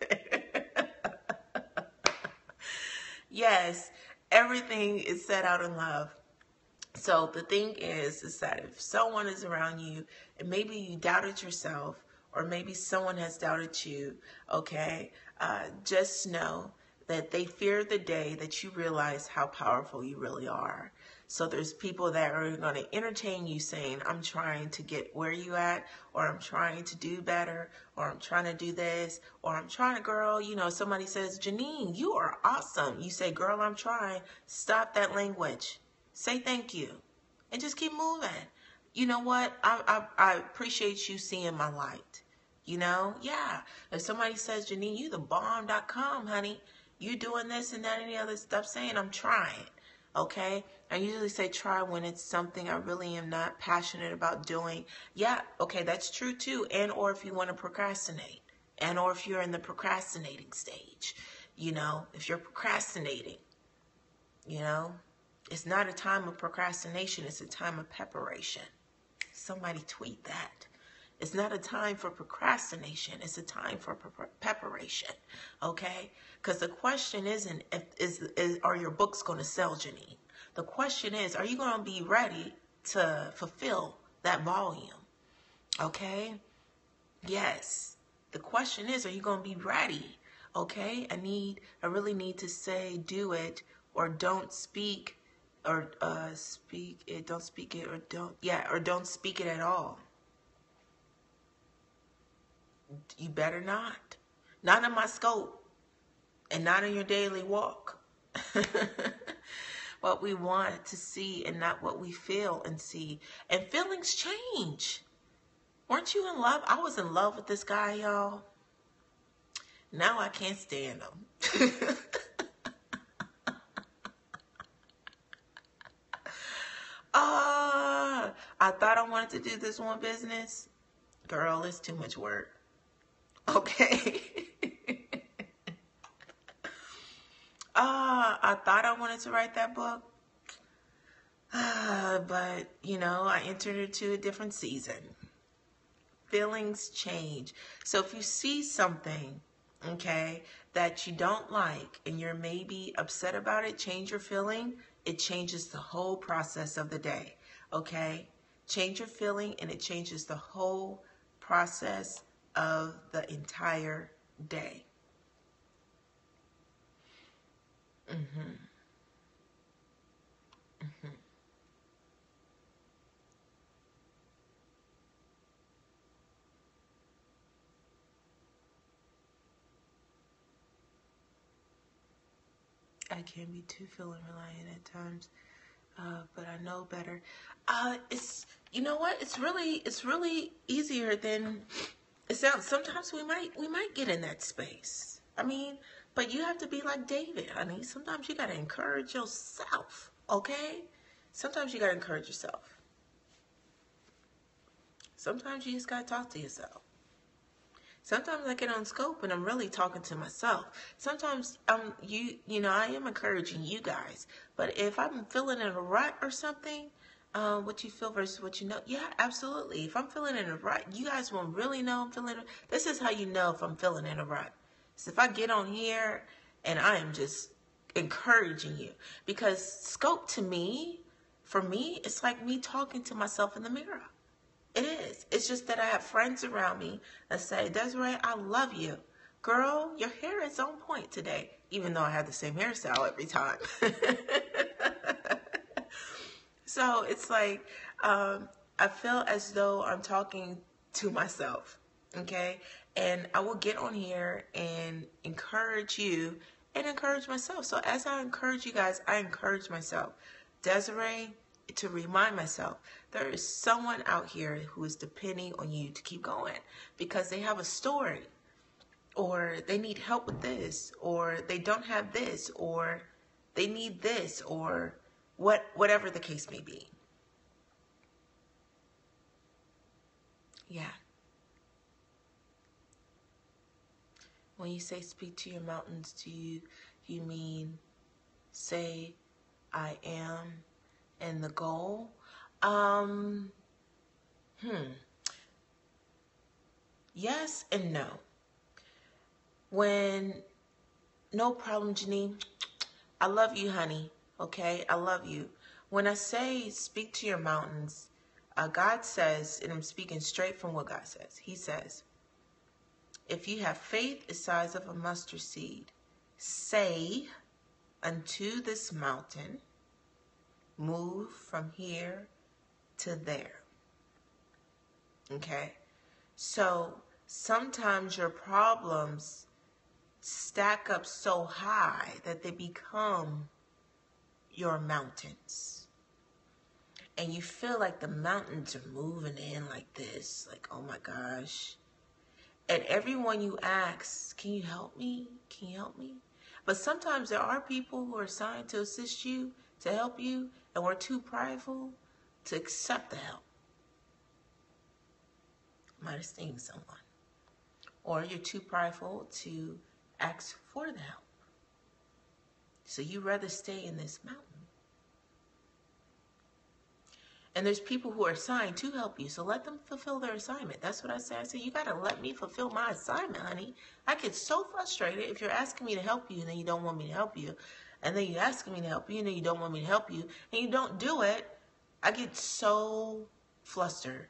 Yes, everything is set out in love. So the thing is that if someone is around you and maybe you doubted yourself, or maybe someone has doubted you, okay, just know that they fear the day that you realize how powerful you really are. So there's people that are going to entertain you saying, I'm trying to get where you at, or I'm trying to do better, or I'm trying to do this, or I'm trying to, girl, you know, somebody says, Janine, you are awesome. You say, girl, I'm trying. Stop that language. Say thank you and just keep moving. You know what? I appreciate you seeing my light. You know? Yeah. If somebody says, Janine, you the bomb.com, honey. You doing this and that and the other stuff, saying I'm trying. Okay? I usually say try when it's something I really am not passionate about doing. Yeah, okay, that's true too. And or if you want to procrastinate. And or if you're in the procrastinating stage. You know, if you're procrastinating, you know, it's not a time of procrastination. It's a time of preparation. Somebody tweet that. It's not a time for procrastination. It's a time for preparation. Okay? Because the question isn't, are your books going to sell, Janine? The question is, are you going to be ready to fulfill that volume? Okay? Yes. The question is, are you going to be ready? Okay? I really need to say do it, or don't speak, or speak it, don't speak it, or don't speak it at all. You better not. Not in my scope, and not in your daily walk. What we want to see and not what we feel and see. And feelings change. Weren't you in love? I was in love with this guy, y'all. Now I can't stand him. I thought I wanted to do this one business. Girl, it's too much work. Okay. I thought I wanted to write that book. But, you know, I entered into a different season. Feelings change. So if you see something, okay, that you don't like and you're maybe upset about it, change your feeling. It changes the whole process of the day, okay? Change your feeling and it changes the whole process of the entire day. I can be too feeling reliant at times, but I know better. It's, you know what? It's really easier than it sounds. Sometimes we might get in that space. I mean, but you have to be like David, honey. Sometimes you got to encourage yourself, okay? Sometimes you got to encourage yourself. Sometimes you just got to talk to yourself. Sometimes I get on scope and I'm really talking to myself. Sometimes you know, I am encouraging you guys. But if I'm feeling in a rut or something, what you feel versus what you know, yeah, absolutely. If I'm feeling in a rut, you guys won't really know I'm feeling. This is how you know if I'm feeling in a rut. So if I get on here and I am just encouraging you, because scope to me, for me, it's like me talking to myself in the mirror. It is. It's just that I have friends around me that say, Desiree, I love you. Girl, your hair is on point today, even though I have the same hairstyle every time. So it's like, I feel as though I'm talking to myself, okay? And I will get on here and encourage you and encourage myself. So as I encourage you guys, I encourage myself. Desiree, to remind myself, there is someone out here who is depending on you to keep going because they have a story. or they need help with this, or they don't have this, or they need this, or whatever the case may be. Yeah. When you say speak to your mountains, do you mean say I am and the goal? Yes and no. No problem, Janine. I love you, honey. Okay, I love you. When I say speak to your mountains, God says, and I'm speaking straight from what God says. He says, if you have faith the size of a mustard seed, say unto this mountain, move from here to there. Okay? So sometimes your problems stack up so high that they become your mountains. And you feel like the mountains are moving in like this, like, oh my gosh. And everyone you ask, can you help me? Can you help me? But sometimes there are people who are assigned to assist you, to help you, and we're too prideful to accept the help. Might have stung someone. Or you're too prideful to ask for the help. So you rather stay in this mountain. And there's people who are assigned to help you, so let them fulfill their assignment. That's what I say. I say, you got to let me fulfill my assignment, honey. I get so frustrated if you're asking me to help you and then you don't want me to help you. And then you're asking me to help you and then you don't want me to help you. And you don't do it. I get so flustered,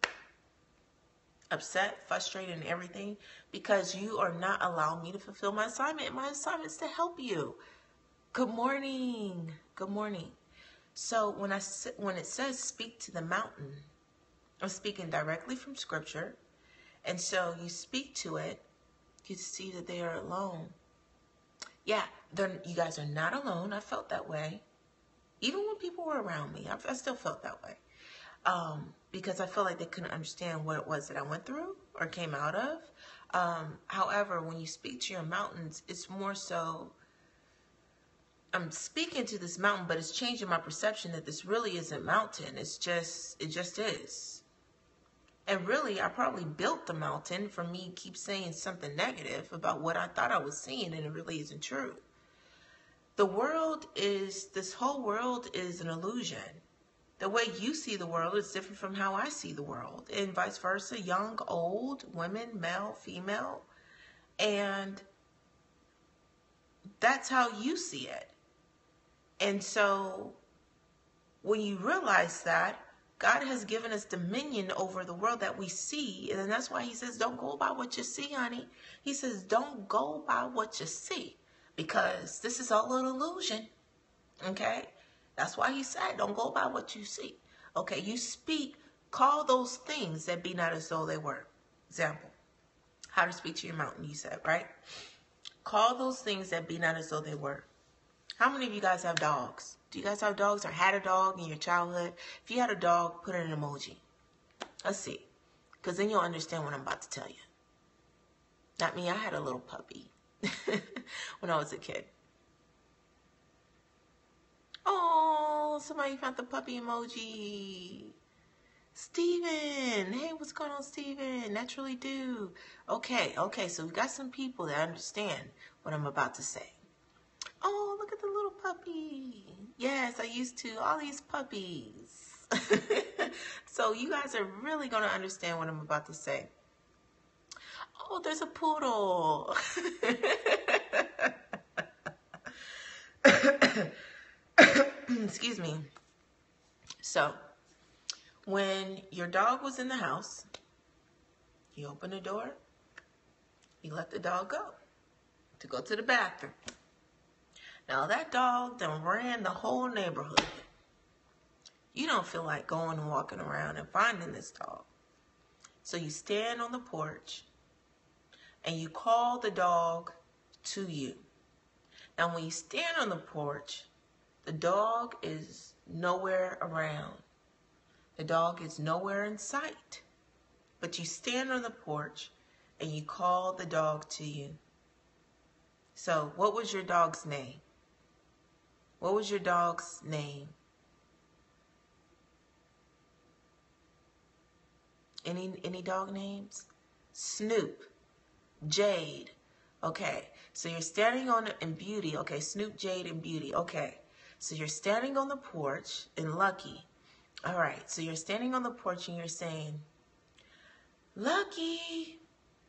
upset, frustrated, and everything because you are not allowing me to fulfill my assignment. My assignment is to help you. Good morning. Good morning. So when it says speak to the mountain, I'm speaking directly from scripture. And so you speak to it, you see that they are alone. Yeah, you guys are not alone. I felt that way. Even when people were around me, I still felt that way. Because I felt like they couldn't understand what it was that I went through or came out of. However, when you speak to your mountains, it's more so, I'm speaking to this mountain, but it's changing my perception that this really isn't mountain. It just is. And really, I probably built the mountain for me keep saying something negative about what I thought I was seeing, and it really isn't true. This whole world is an illusion. The way you see the world is different from how I see the world, and vice versa, young, old, women, male, female. And that's how you see it. And so when you realize that, God has given us dominion over the world that we see. And that's why he says, don't go by what you see, honey. He says, don't go by what you see, because this is all an illusion. Okay? That's why he said, don't go by what you see. Okay, you speak, call those things that be not as though they were. Example, how to speak to your mountain, you said, right? Call those things that be not as though they were. How many of you guys have dogs? Do you guys have dogs or had a dog in your childhood? If you had a dog, put an emoji. Let's see. Because then you'll understand what I'm about to tell you. Not me, I had a little puppy when I was a kid. Oh, somebody found the puppy emoji. Steven. Hey, what's going on, Steven? Naturally do. Okay, so we got some people that understand what I'm about to say. Oh, look at the little puppy. Yes, I used to. All these puppies. So you guys are really going to understand what I'm about to say. Oh, there's a poodle. Excuse me. So, when your dog was in the house, you open the door, you let the dog go to the bathroom. Now that dog done ran the whole neighborhood. You don't feel like going and walking around and finding this dog. So you stand on the porch and you call the dog to you. Now when you stand on the porch, the dog is nowhere around. The dog is nowhere in sight. But you stand on the porch and you call the dog to you. So what was your dog's name? What was your dog's name? Any dog names? Snoop, Jade. Okay, so you're standing on in Beauty. Okay, Snoop, Jade, and Beauty. Okay, so you're standing on the porch in Lucky. All right, so you're standing on the porch and you're saying, Lucky,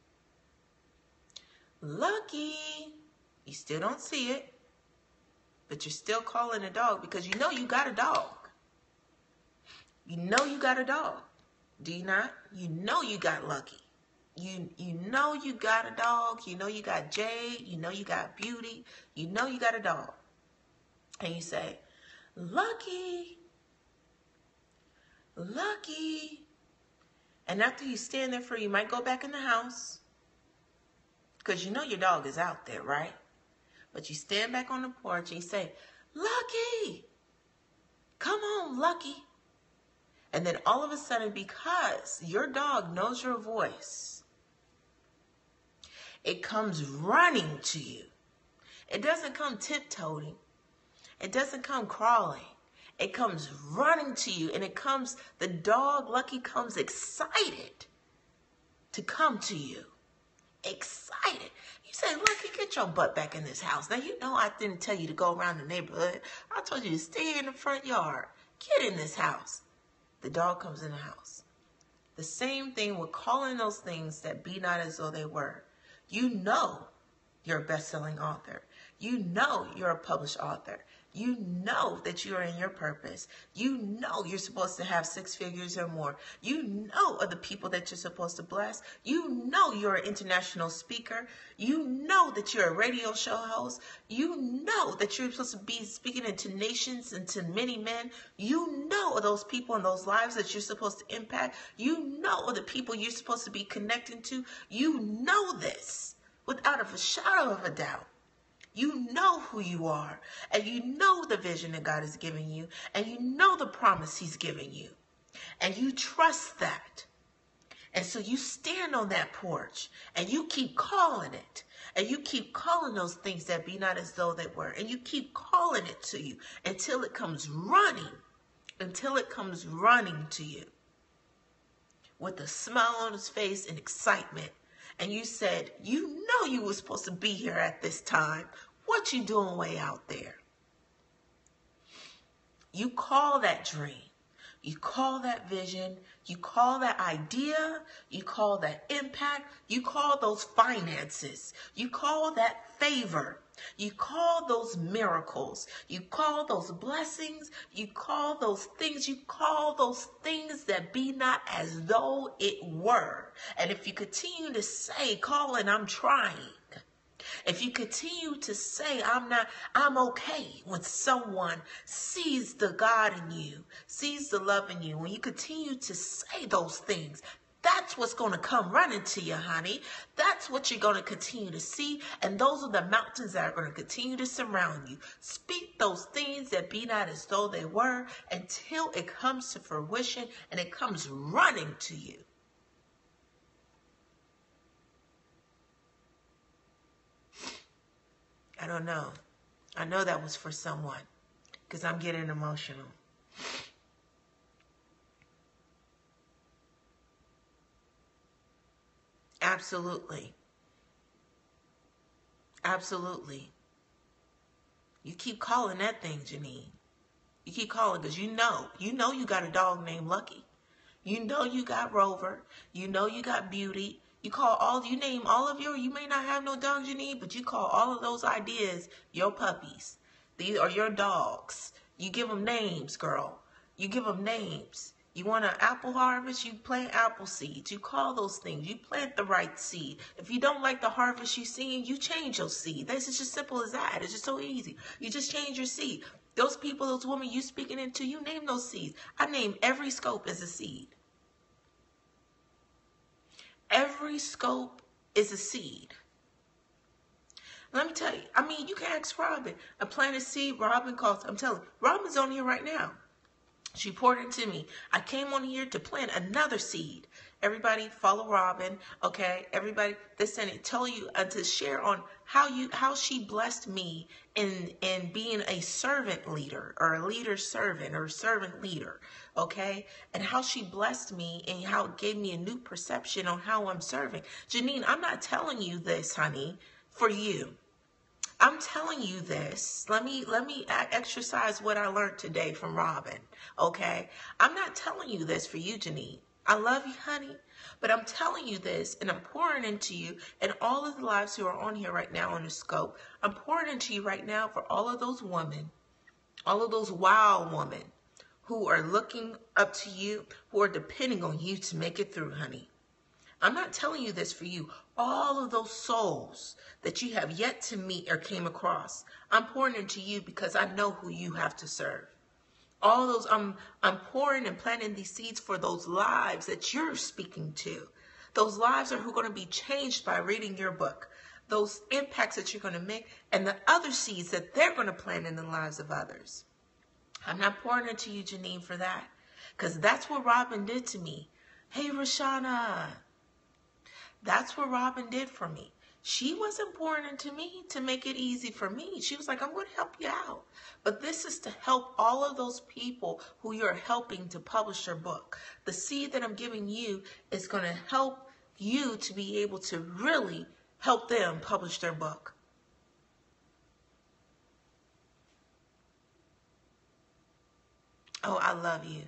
Lucky. You still don't see it, but you're still calling a dog because you know you got a dog. You know you got a dog. Do you not? You know you got Lucky. You know you got a dog. You know you got Jade. You know you got Beauty. You know you got a dog. And you say, Lucky, Lucky. And after you stand there you might go back in the house because you know your dog is out there, right? But you stand back on the porch and you say, Lucky, come on, Lucky. And then all of a sudden, because your dog knows your voice, it comes running to you. It doesn't come tiptoeing. It doesn't come crawling. It comes running to you, and the dog, Lucky, comes excited to come to you. Excited. You say, Lucky, get your butt back in this house. Now, you know I didn't tell you to go around the neighborhood. I told you to stay in the front yard. Get in this house. The dog comes in the house. The same thing with calling those things that be not as though they were. You know you're a best-selling author. You know you're a published author. You know that you are in your purpose. You know you're supposed to have 6 figures or more. You know of the people that you're supposed to bless. You know you're an international speaker. You know that you're a radio show host. You know that you're supposed to be speaking into nations and to many men. You know of those people and those lives that you're supposed to impact. You know of the people you're supposed to be connecting to. You know this without a shadow of a doubt. You know who you are, and you know the vision that God is giving you, and you know the promise he's giving you, and you trust that. And so you stand on that porch, and you keep calling it, and you keep calling those things that be not as though they were, and you keep calling it to you until it comes running to you with a smile on his face and excitement. And you said, you know you were supposed to be here at this time. What you doing way out there? You call that dream. You call that vision. You call that idea. You call that impact. You call those finances. You call that favor. You call those miracles. You call those blessings. You call those things. You call those things that be not as though it were. And if you continue to say, calling, I'm trying. If you continue to say, I'm okay, when someone sees the God in you, sees the love in you, when you continue to say those things, that's what's going to come running to you, honey. That's what you're going to continue to see. And those are the mountains that are going to continue to surround you. Speak those things that be not as though they were until it comes to fruition and it comes running to you. I don't know. I know that was for someone because I'm getting emotional. Absolutely. Absolutely. You keep calling that thing, Janine. You keep calling because you know you got a dog named Lucky. You know you got Rover. You know you got Beauty. You name all of you may not have no dogs you need, but you call all of those ideas your puppies. These are your dogs. You give them names, girl. You give them names. You want an apple harvest, you plant apple seeds. You call those things. You plant the right seed. If you don't like the harvest you see, you change your seed. That's just simple as that. It's just so easy. You just change your seed. Those people, those women you speaking into, you name those seeds. I name every scope as a seed. Every scope is a seed. Let me tell you, you can ask Robin. I planted seed, Robin calls. I'm telling you, Robin's on here right now. She poured into me. I came on here to plant another seed. Everybody follow Robin, okay? Everybody, listen, tell you to share on how she blessed me in being a servant leader, or a leader servant, or servant leader, okay? And how she blessed me and how it gave me a new perception on how I'm serving. Janine, I'm not telling you this, honey, for you. I'm telling you this. Let me exercise what I learned today from Robin. Okay? I'm not telling you this for you, Janine. I love you, honey. But I'm telling you this, and I'm pouring into you and all of the lives who are on here right now on the scope. I'm pouring into you right now for all of those women, all of those wild women who are looking up to you, who are depending on you to make it through, honey. I'm not telling you this for you. All of those souls that you have yet to meet or came across, I'm pouring into you because I know who you have to serve. All those, I'm pouring and planting these seeds for those lives that you're speaking to. Those lives are who are going to be changed by reading your book. Those impacts that you're going to make, and the other seeds that they're going to plant in the lives of others. I'm not pouring into you, Janine, for that. Because that's what Robin did to me. Hey, Rashana. That's what Robin did for me. She wasn't pouring into me to make it easy for me. She was like, I'm going to help you out. But this is to help all of those people who you're helping to publish your book. The seed that I'm giving you is going to help you to be able to really help them publish their book. Oh, I love you.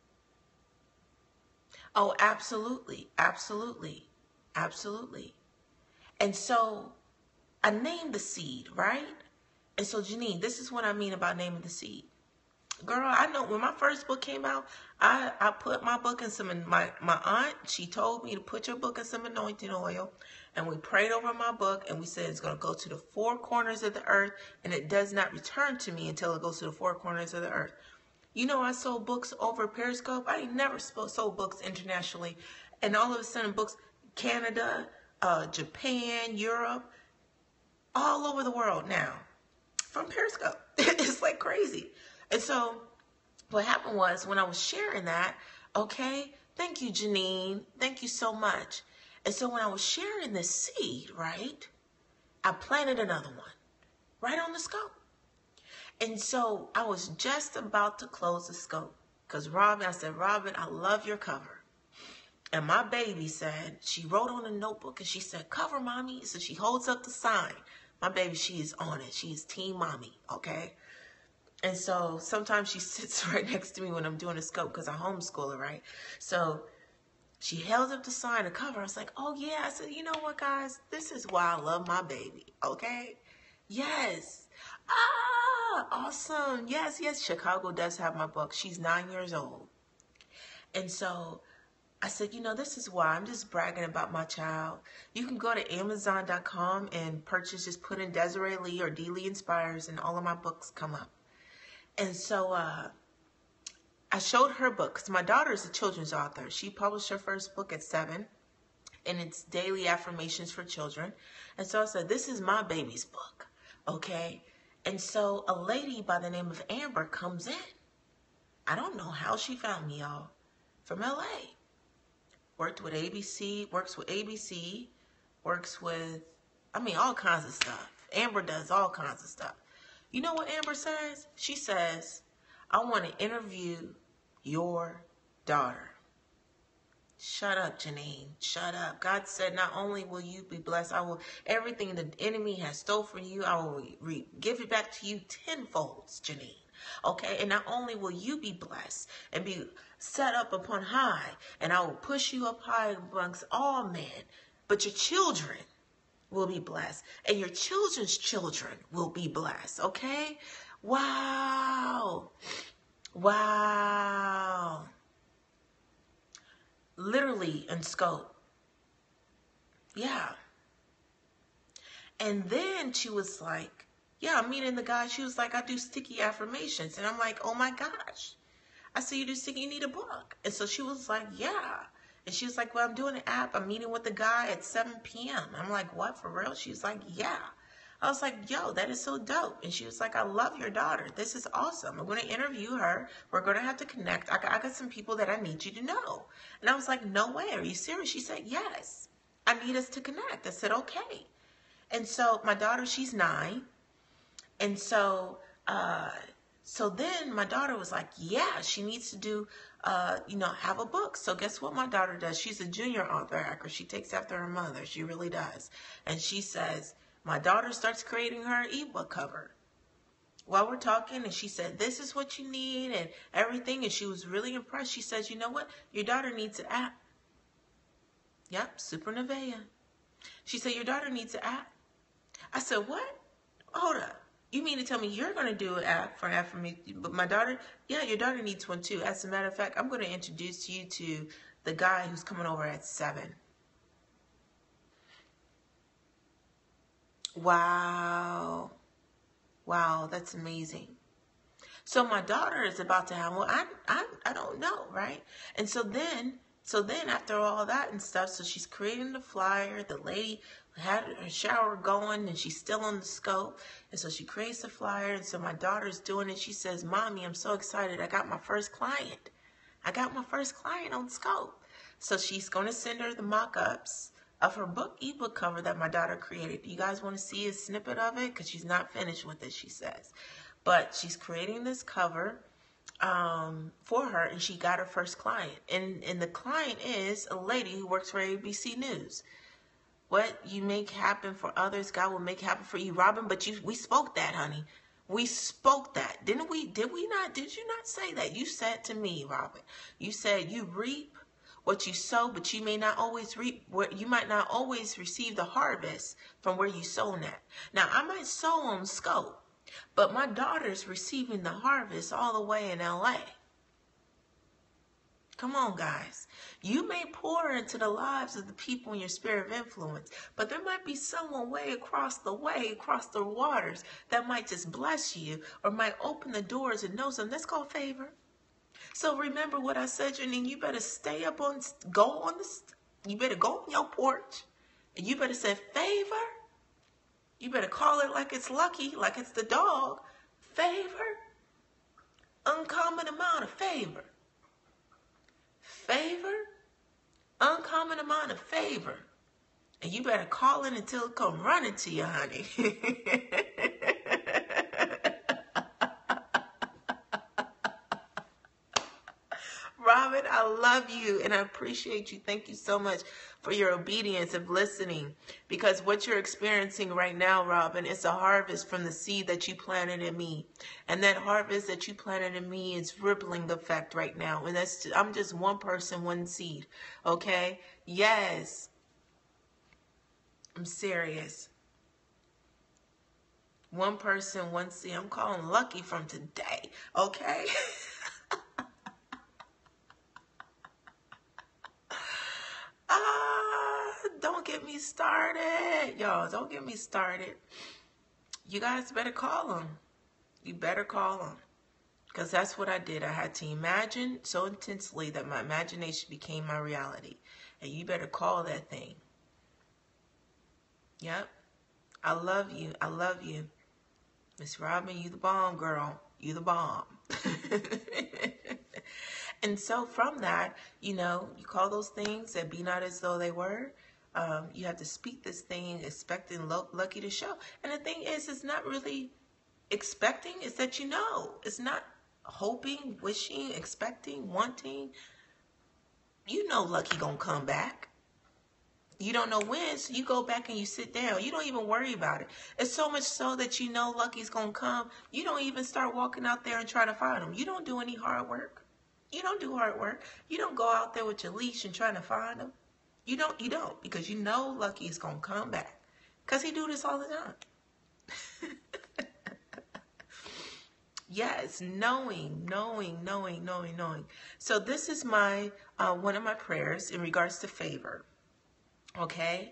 Oh, absolutely. Absolutely. Absolutely. And so I named the seed, right? And so, Janine, this is what I mean about naming the seed. Girl, I know when my first book came out, I put my book in my aunt, she told me to put your book in some anointing oil. And we prayed over my book, and we said it's going to go to the four corners of the earth, and it does not return to me until it goes to the four corners of the earth. You know, I sold books over Periscope. I ain't never sold books internationally. And all of a sudden, books, Canada, Japan, Europe, all over the world now from Periscope. It's like crazy. And so what happened was when I was sharing that, okay, thank you, Janine. Thank you so much. And so when I was sharing this seed, right, I planted another one right on the scope. And so I was just about to close the scope because I said, Robin, I love your cover. And my baby said, she wrote on a notebook and she said, cover, mommy. So she holds up the sign. My baby, she is on it. She is team mommy, okay? And so sometimes she sits right next to me when I'm doing a scope because I homeschool her, right? So she held up the sign to cover. I was like, oh, yeah. I said, you know what, guys? This is why I love my baby, okay? Yes. Ah, awesome. Yes, yes. Chicago does have my book. She's 9 years old. And so I said, you know, this is why I'm just bragging about my child. You can go to Amazon.com and purchase, just put in Desiree Lee or D. Lee Inspires, and all of my books come up. And so I showed her book because my daughter is a children's author. She published her first book at 7, and it's Daily Affirmations for Children. And so I said, this is my baby's book, okay? And so a lady by the name of Amber comes in. I don't know how she found me, y'all, from LA. Works with ABC, works with, all kinds of stuff. Amber does all kinds of stuff. You know what Amber says? She says, I want to interview your daughter. Shut up, Janine. Shut up. God said, not only will you be blessed, I will, everything the enemy has stole from you, I will give it back to you tenfold, Janine. Okay, and not only will you be blessed and be set up upon high, and I will push you up high amongst all men, but your children will be blessed, and your children's children will be blessed, okay? Wow. Wow. Literally in scope. Yeah. And then she was like, yeah, I'm meeting the guy. She was like, I do sticky affirmations. And I'm like, oh my gosh. I said, you do sticky, you need a book. And so she was like, yeah. And she was like, well, I'm doing an app. I'm meeting with the guy at 7 p.m. I'm like, what, for real? She's like, yeah. I was like, yo, that is so dope. And she was like, I love your daughter. This is awesome. I'm going to interview her. We're going to have to connect. I got some people that I need you to know. And I was like, no way. Are you serious? She said, yes. I need us to connect. I said, okay. And so my daughter, she's 9. And so then my daughter was like, yeah, she needs to do, have a book. So guess what my daughter does? She's a junior author hacker. She takes after her mother. She really does. And she says, my daughter starts creating her ebook cover while we're talking. And she said, this is what you need and everything. And she was really impressed. She says, you know what? Your daughter needs an app. Yep, Super Nevaeh. She said, your daughter needs an app. I said, what? Hold up. You mean to tell me you're going to do an app for affirmation? But my daughter, yeah, your daughter needs one too. As a matter of fact, I'm going to introduce you to the guy who's coming over at 7. Wow. Wow, that's amazing. So my daughter is about to have, well, I don't know, right? And so then after all that and stuff, so she's creating the flyer. The lady had her shower going and she's still on the scope. And so she creates the flyer. And so my daughter's doing it. She says, Mommy, I'm so excited. I got my first client. I got my first client on scope. So she's going to send her the mock-ups of her book, ebook cover that my daughter created. You guys want to see a snippet of it? Because she's not finished with it, she says. But she's creating this cover for her, and she got her first client. And the client is a lady who works for ABC News. What you make happen for others, God will make happen for you, Robin. But we spoke that, honey. We spoke that, didn't we? Did we not? Did you not say that? You said to me, Robin. You said you reap what you sow, but you may not always reap. You might not always receive the harvest from where you sown at. Now I might sow on scope, but my daughter's receiving the harvest all the way in LA. Come on, guys. You may pour into the lives of the people in your sphere of influence, but there might be someone way, across the waters, that might just bless you or might open the doors and know something. That's called favor. So remember what I said, Janine. You better stay up on, you better go on your porch, and you better say favor. You better call it like it's Lucky, like it's the dog. Favor. Uncommon amount of favor. Favor. Uncommon amount of favor. And you better call it until it come running to you, honey. Robin, I love you and I appreciate you. Thank you so much for your obedience of listening, because what you're experiencing right now, Robin, is a harvest from the seed that you planted in me. And that harvest that you planted in me is rippling effect right now. And I'm just one person, one seed. Okay? Yes. I'm serious. One person, one seed. I'm calling Lucky from today. Okay? Don't get me started. Y'all, don't get me started. You guys better call them. You better call them. Because that's what I did. I had to imagine so intensely that my imagination became my reality. And you better call that thing. Yep. I love you. I love you. Miss Robin, you the bomb, girl. You the bomb. And so from that, you call those things that be not as though they were. You have to speak this thing, expecting Lucky to show. And the thing is, it's not really expecting. It's that you know. It's not hoping, wishing, expecting, wanting. You know Lucky gonna come back. You don't know when, so you go back and you sit down. You don't even worry about it. It's so much so that you know Lucky's gonna come. You don't even start walking out there and try to find him. You don't do any hard work. You don't do hard work. You don't go out there with your leash and trying to find him. You don't, because you know Lucky is going to come back. Because he do this all the time. Yes, knowing. So this is my one of my prayers in regards to favor. Okay?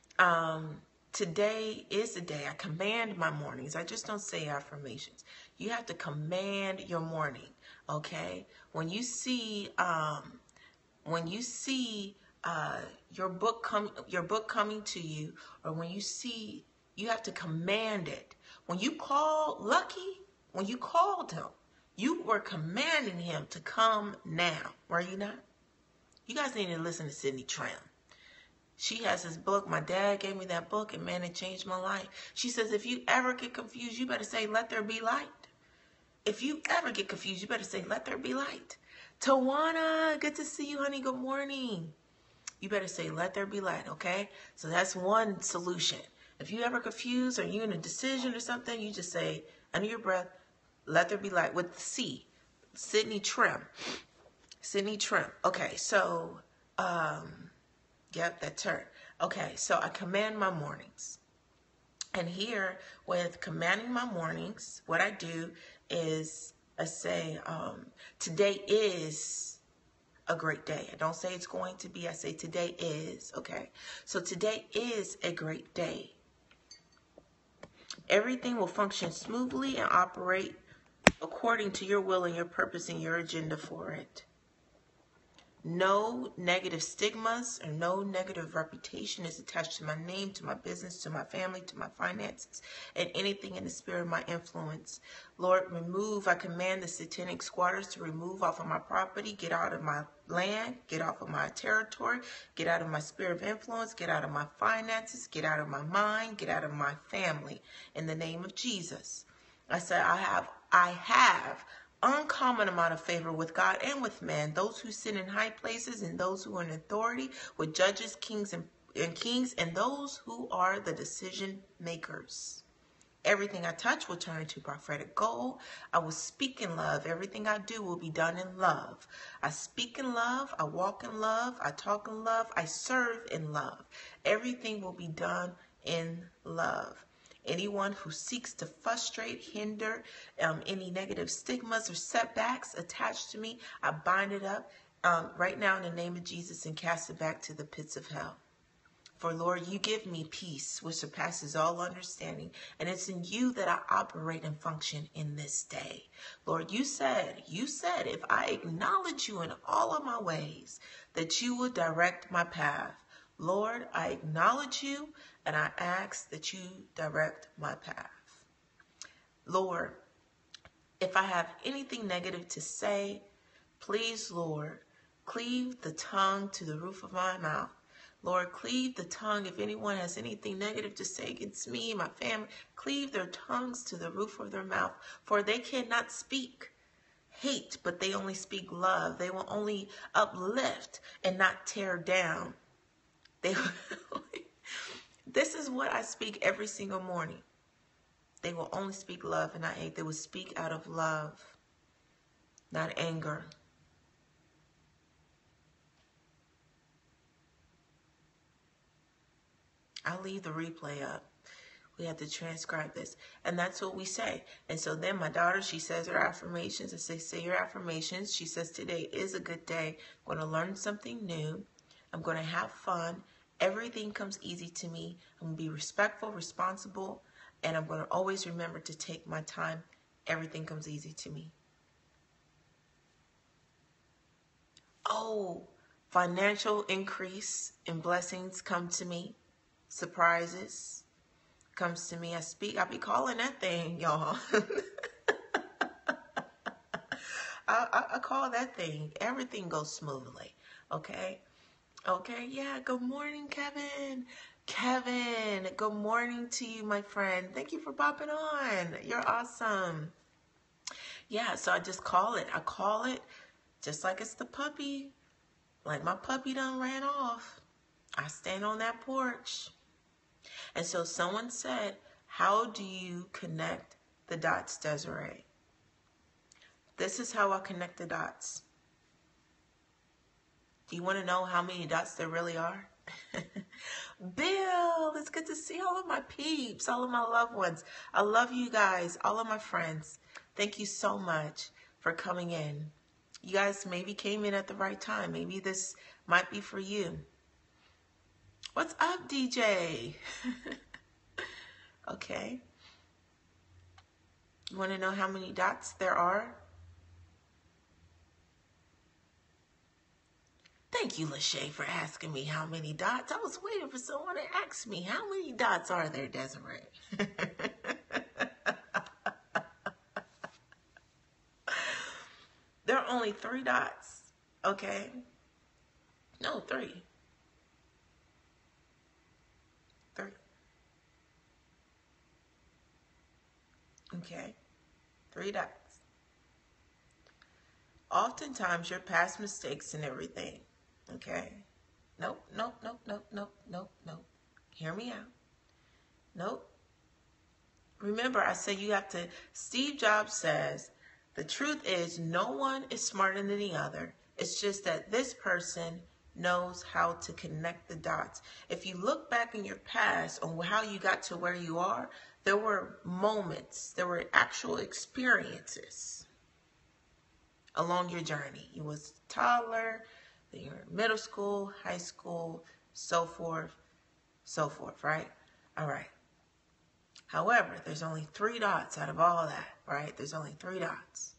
Today is the day. I command my mornings. I just don't say affirmations. You have to command your morning. Okay? When you see your book coming to you, or when you see You have to command it. When you called Lucky, when you called him, you were commanding him to come now. Were you not? You guys need to listen to Sydney Trim. She has this book. My dad gave me that book, and man, it changed my life. She says, if you ever get confused, you better say, let there be light. If you ever get confused, you better say, let there be light. Tawana, good to see you, honey. Good morning. You better say, let there be light, okay? So that's one solution. If you ever confused or you're in a decision or something, you just say, under your breath, let there be light with C. Sydney Trim. Sydney Trim. Okay, so, yep, that's her. Okay, so I command my mornings. And here, with commanding my mornings, what I do is I say, today is a great day. I don't say it's going to be. I say today is. Okay, so today is a great day. Everything will function smoothly and operate according to your will and your purpose and your agenda for it. No negative stigmas or no negative reputation is attached to my name, to my business, to my family, to my finances, and anything in the spirit of my influence. Lord, I command the satanic squatters to remove off of my property, get out of my land, get off of my territory, get out of my sphere of influence, get out of my finances, get out of my mind, get out of my family. In the name of Jesus. I said, I have uncommon amount of favor with God and with man, those who sit in high places and those who are in authority, with judges, kings, and those who are the decision makers. Everything I touch will turn into prophetic gold. I will speak in love. Everything I do will be done in love. I speak in love. I walk in love. I talk in love. I serve in love. Everything will be done in love. Anyone who seeks to frustrate, hinder any negative stigmas or setbacks attached to me, I bind it up right now in the name of Jesus and cast it back to the pits of hell. For Lord, you give me peace which surpasses all understanding, and it's in you that I operate and function in this day. Lord, you said, if I acknowledge you in all of my ways, that you will direct my path. Lord, I acknowledge you and I ask that you direct my path. Lord, if I have anything negative to say, please, Lord, cleave the tongue to the roof of my mouth. Lord, cleave the tongue. If anyone has anything negative to say against me, my family, cleave their tongues to the roof of their mouth, for they cannot speak hate, but they only speak love. They will only uplift and not tear down. This is what I speak every single morning. They will only speak love and not hate. They will speak out of love, not anger. I'll leave the replay up. We have to transcribe this. And that's what we say. And so then my daughter, she says her affirmations. I say your affirmations. She says, today is a good day. I'm going to learn something new. I'm going to have fun. Everything comes easy to me. I'm going to be respectful, responsible, and I'm going to always remember to take my time. Everything comes easy to me. Oh, financial increase and blessings come to me. Surprises comes to me. I be calling that thing, y'all. I call that thing. Everything goes smoothly. Okay. Okay, yeah, good morning, Kevin. Kevin, good morning to you, my friend. Thank you for popping on. You're awesome. Yeah, so I just call it. I call it just like it's the puppy. Like my puppy done ran off. I stand on that porch. And so someone said, how do you connect the dots, Desiree? This is how I connect the dots. Do you want to know how many dots there really are? Bill, it's good to see all of my peeps, all of my loved ones. I love you guys, all of my friends. Thank you so much for coming in. You guys maybe came in at the right time. Maybe this might be for you. What's up, DJ? Okay. You want to know how many dots there are? Thank you, Lachey, for asking me how many dots. I was waiting for someone to ask me, how many dots are there, Desiree? There are only 3 dots, okay? No, 3. 3. Okay? 3 dots. Oftentimes, your past mistakes and everything, okay? Nope, nope, nope, nope, nope, nope, nope. Hear me out. Nope. Remember, I said you have to, Steve Jobs says, the truth is no one is smarter than the other. It's just that this person knows how to connect the dots. If you look back in your past on how you got to where you are, there were moments, there were actual experiences along your journey. You was a toddler, then you're in middle school, high school, so forth, right? All right. However, there's only 3 dots out of all that, right? There's only 3 dots.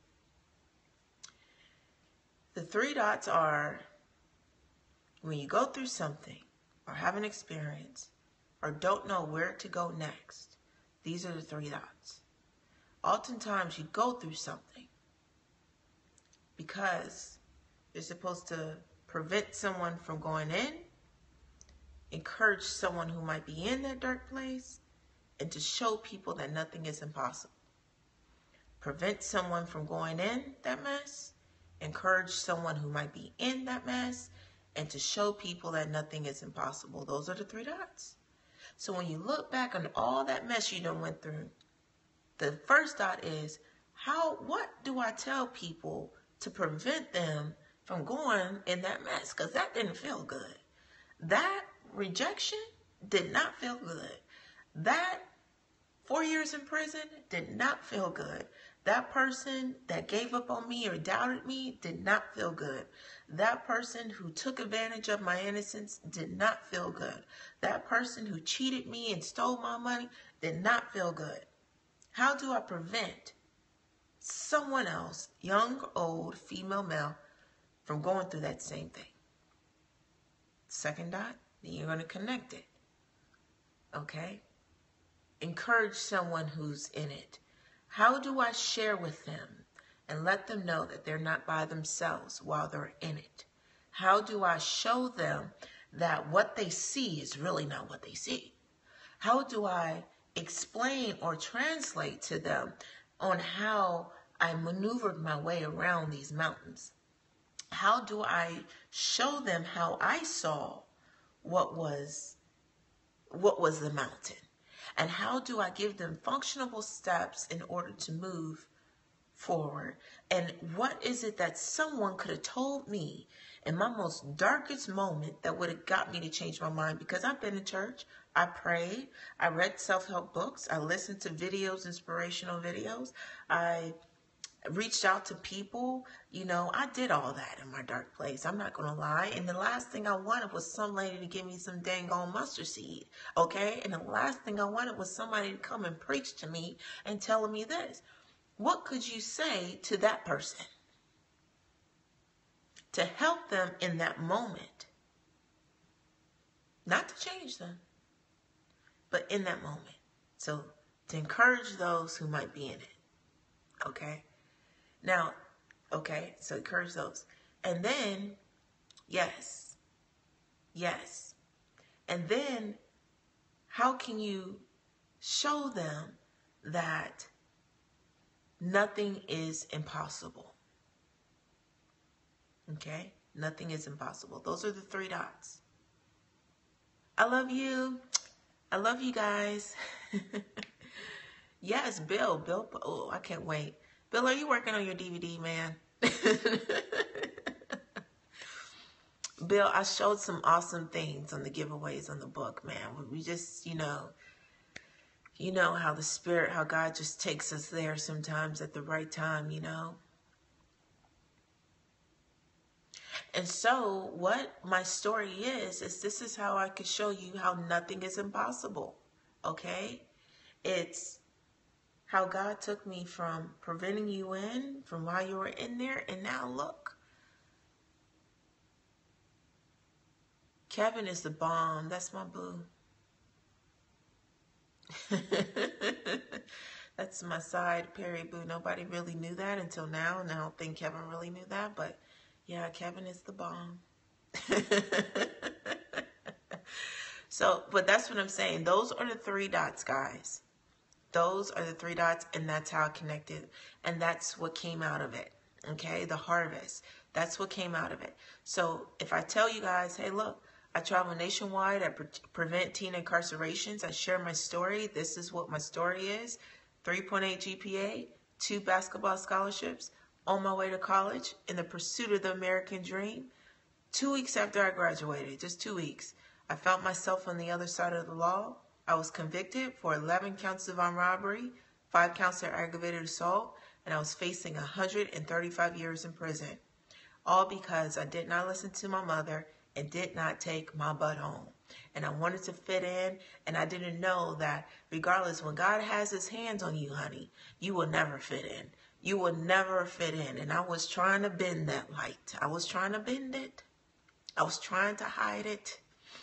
The 3 dots are when you go through something or have an experience or don't know where to go next. These are the 3 dots. Oftentimes you go through something because you're supposed to prevent someone from going in, encourage someone who might be in that dark place, and to show people that nothing is impossible. Prevent someone from going in that mess, encourage someone who might be in that mess, and to show people that nothing is impossible. Those are the 3 dots. So when you look back on all that mess you done went through, the first dot is, what do I tell people to prevent them from going in that mess? Because that didn't feel good. That rejection did not feel good. That 4 years in prison did not feel good. That person that gave up on me or doubted me did not feel good. That person who took advantage of my innocence did not feel good. That person who cheated me and stole my money did not feel good. How do I prevent someone else, young, old, female, male, from going through that same thing? Second dot, then you're going to connect it. Okay? Encourage someone who's in it. How do I share with them and let them know that they're not by themselves while they're in it? How do I show them that what they see is really not what they see? How do I explain or translate to them on how I maneuvered my way around these mountains? How do I show them how I saw what was the mountain? And how do I give them functional steps in order to move forward? And what is it that someone could have told me in my most darkest moment that would have got me to change my mind? Because I've been to church, I prayed, I read self-help books, I listened to videos, inspirational videos, I reached out to people. I did all that in my dark place. I'm not going to lie. And the last thing I wanted was some lady to give me some dang on mustard seed. Okay? And the last thing I wanted was somebody to come and preach to me and tell me this. What could you say to that person to help them in that moment? Not to change them, but in that moment. So to encourage those who might be in it. Okay? Now, okay, so encourage those. And then, yes. And then, how can you show them that nothing is impossible? Okay? Nothing is impossible. Those are the 3 dots. I love you. I love you guys. Yes, Bill. Oh, I can't wait. Bill, are you working on your DVD, man? Bill, I showed some awesome things on the giveaways on the book, man. We just, you know how the Spirit, how God just takes us there sometimes at the right time, And so what my story is this is how I could show you how nothing is impossible, okay? It's how God took me from preventing you from while you were in there, and now look. Kevin is the bomb. That's my boo. That's my side, Perry boo. Nobody really knew that until now, and I don't think Kevin really knew that, but yeah, Kevin is the bomb. So, but that's what I'm saying. Those are the 3 dots, guys. Those are the 3 dots, and that's how it connected, and that's what came out of it. Okay, the harvest. That's what came out of it. So if I tell you guys, hey, look, I travel nationwide. I prevent teen incarcerations. I share my story. This is what my story is. 3.8 GPA, 2 basketball scholarships, on my way to college, in the pursuit of the American dream. 2 weeks after I graduated, just 2 weeks, I found myself on the other side of the law. I was convicted for 11 counts of armed robbery, 5 counts of aggravated assault, and I was facing 135 years in prison. All because I did not listen to my mother and did not take my butt home. And I wanted to fit in, and I didn't know that regardless, when God has his hands on you, honey, you will never fit in. You will never fit in. And I was trying to bend that light. I was trying to bend it. I was trying to hide it.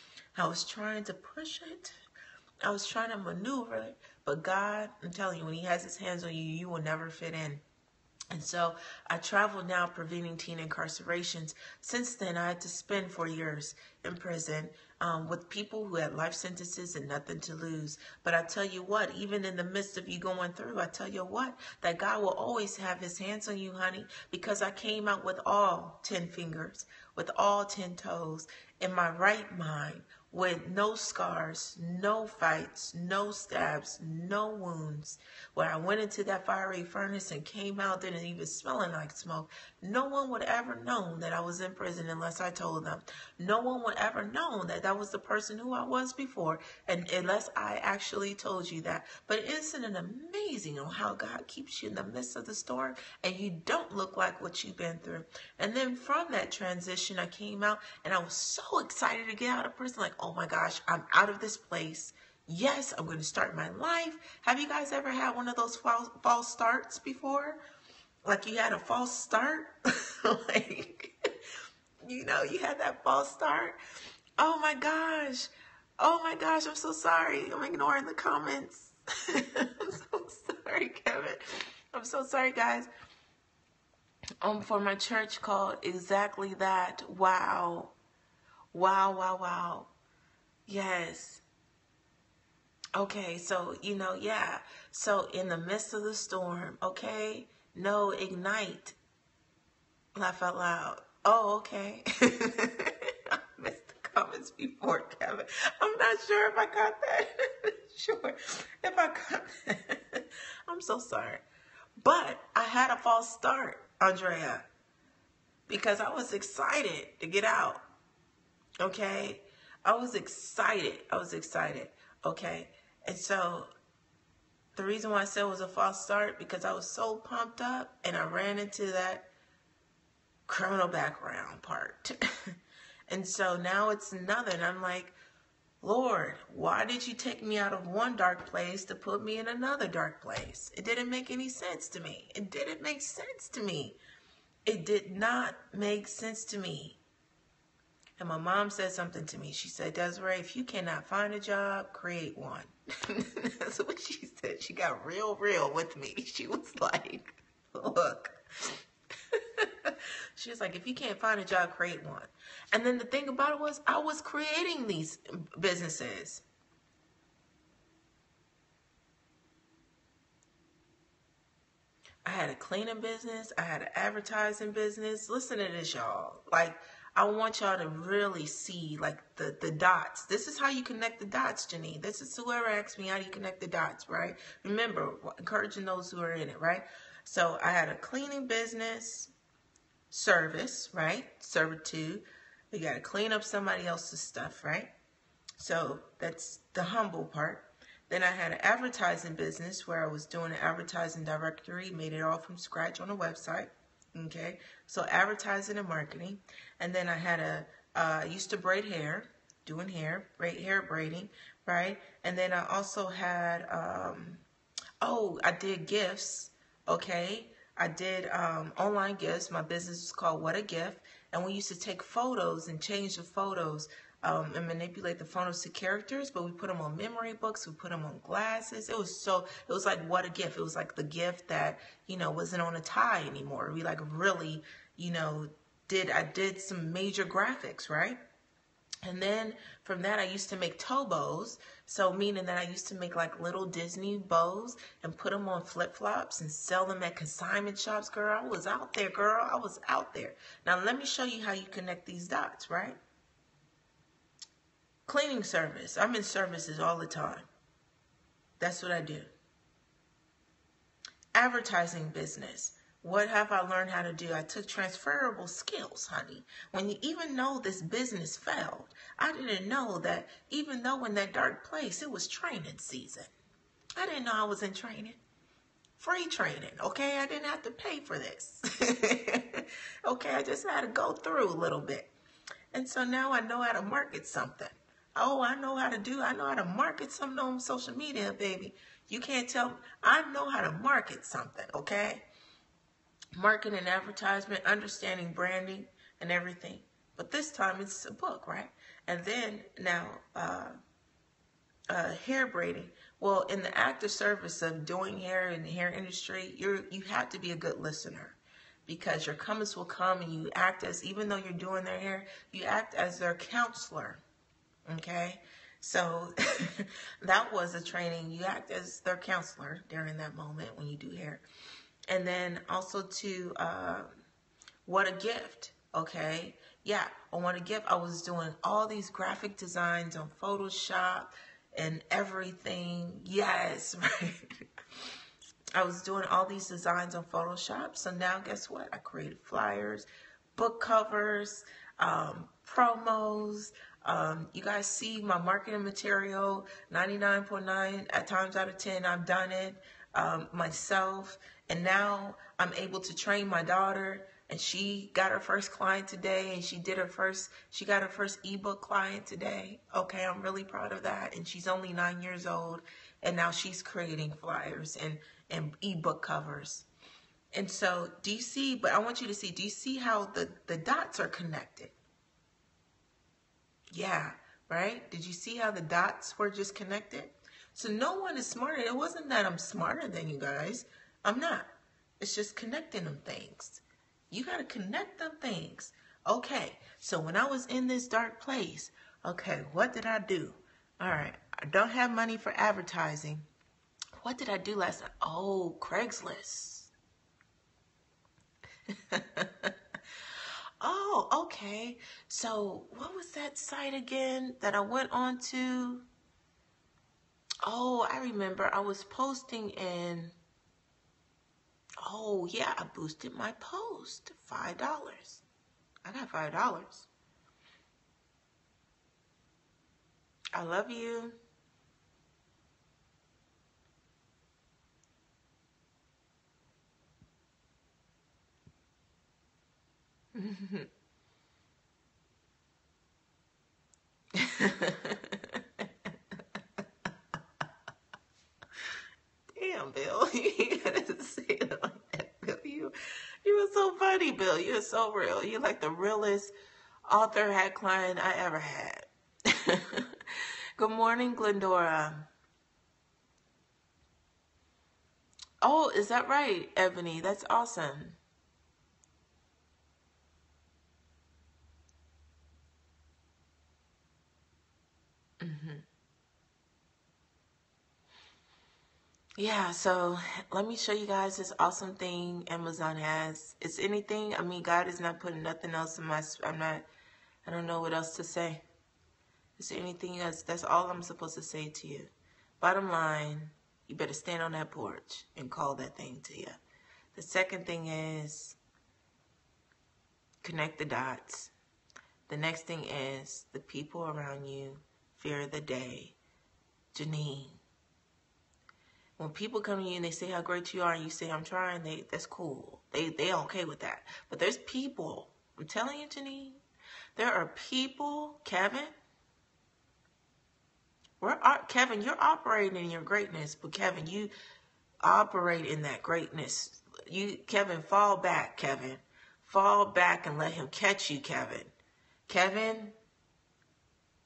I was trying to push it. I was trying to maneuver it. But God, I'm telling you, when he has his hands on you, you will never fit in. And so I travel now preventing teen incarcerations. Since then, I had to spend 4 years in prison with people who had life sentences and nothing to lose. But I tell you what, even in the midst of you going through, I tell you what, that God will always have his hands on you, honey, because I came out with all 10 fingers, with all 10 toes, in my right mind, with no scars, no fights, no stabs, no wounds. When I went into that fiery furnace and came out, didn't even smelling like smoke. No one would ever know that I was in prison unless I told them. No one would ever know that that was the person who I was before, and unless I actually told you that. But isn't it amazing how God keeps you in the midst of the storm and you don't look like what you've been through? And then from that transition, I came out and I was so excited to get out of prison. Like, oh my gosh, I'm out of this place. Yes, I'm going to start my life. Have you guys ever had one of those false starts before? Like you had a false start? Like, you had that false start? Oh my gosh. Oh my gosh, I'm so sorry. I'm ignoring the comments. I'm so sorry, Kevin. I'm so sorry, guys. For my church called exactly that. Wow. Wow, wow, wow. Yes. Okay, so, yeah. So in the midst of the storm, okay, no, ignite. Laugh out loud. Oh, okay. I missed the comments before, Kevin. I'm not sure if I got that. Sure. If I got that. I'm so sorry. But I had a false start, Andrea, because I was excited to get out. Okay? I was excited. Okay? And so the reason why I said it was a false start, because I was so pumped up and I ran into that criminal background part. And so now it's another, and I'm like, Lord, why did you take me out of one dark place to put me in another dark place? It didn't make any sense to me. It didn't make sense to me. It did not make sense to me. And my mom said something to me. She said, Desiree, if you cannot find a job, create one. That's what she said. She got real with me. She was like, look. She was like, if you can't find a job, create one. And then the thing about it was, I was creating these businesses. I had a cleaning business. I had an advertising business. Listen to this, y'all. Like, I want y'all to really see, like, the dots. This is how you connect the dots, Janine. This is whoever asks me, how do you connect the dots, right? Remember, encouraging those who are in it, right? So I had a cleaning business, service, right? Servitude. You got to clean up somebody else's stuff, right? So that's the humble part. Then I had an advertising business where I was doing an advertising directory, made it all from scratch on a website. Okay, so advertising and marketing. And then I had I used to braid hair, doing hair braiding, right? And then I also had, I did gifts, okay? I did online gifts. My business was called What a Gift. And we used to take photos and change the photos and manipulate the photos to characters, but we put them on memory books, we put them on glasses. It was like, what a gift. It was like the gift that, wasn't on a tie anymore. We like really, I did some major graphics, right? And then from that, I used to make toe bows. So meaning that I used to make like little Disney bows and put them on flip-flops and sell them at consignment shops. Girl, I was out there, girl. I was out there. Now, let me show you how you connect these dots, right? Cleaning service. I'm in services all the time. That's what I do. Advertising business. What have I learned how to do? I took transferable skills, honey. When you even know this business failed, I didn't know that even though in that dark place, it was training season. I didn't know I was in training. Free training, okay? I didn't have to pay for this. Okay, I just had to go through a little bit. And so now I know how to market something. Oh, I know how to market something on social media, baby. You can't tell me. I know how to market something, okay? Marketing and advertisement, understanding branding and everything. But this time it's a book, right? And then now hair braiding. Well, in the act of service of doing hair in the hair industry, you have to be a good listener, because your comments will come and you act as, even though you're doing their hair, you act as their counselor. Okay? So that was a training. You act as their counselor during that moment when you do hair. And then also to what a gift, okay? Yeah, on What a Gift, I was doing all these graphic designs on Photoshop and everything. Yes, right. I was doing all these designs on Photoshop. So now guess what? I created flyers, book covers, promos. You guys see my marketing material, 99.9 at times out of 10, I've done it myself. And now I'm able to train my daughter, and she got her first client today, and she got her first ebook client today. Okay, I'm really proud of that. And she's only 9 years old, and now she's creating flyers and ebook covers. And so do you see, but I want you to see, do you see how the dots are connected? Yeah, right? Did you see how the dots were just connected? So no one is smarter. It wasn't that I'm smarter than you guys. I'm not. It's just connecting them things. You got to connect them things. Okay, so when I was in this dark place, okay, what did I do? All right, I don't have money for advertising. What did I do last night? Oh, Craigslist. Oh, okay. So what was that site again that I went on to? Oh, I remember I was posting in, oh yeah, I boosted my post, $5. I got $5. I love you. Damn, Bill, you gotta say it like that, Bill. You were so funny, Bill. You're so real. You're like the realest author hat client I ever had. Good morning, Glendora. Oh, is that right, Ebony? That's awesome. Yeah, so let me show you guys this awesome thing Amazon has. It's anything, I mean, God is not putting nothing else in my, I don't know what else to say. Is there anything else? That's all I'm supposed to say to you. Bottom line, you better stand on that porch and call that thing to you. The second thing is connect the dots. The next thing is the people around you fear the day. Janine. When people come to you and they say how great you are and you say, I'm trying, that's cool. They okay with that. But there's people, I'm telling you, Janine, there are people, Kevin, Kevin, you're operating in your greatness, but Kevin, you operate in that greatness. Kevin, fall back, Kevin. Fall back and let him catch you, Kevin. Kevin,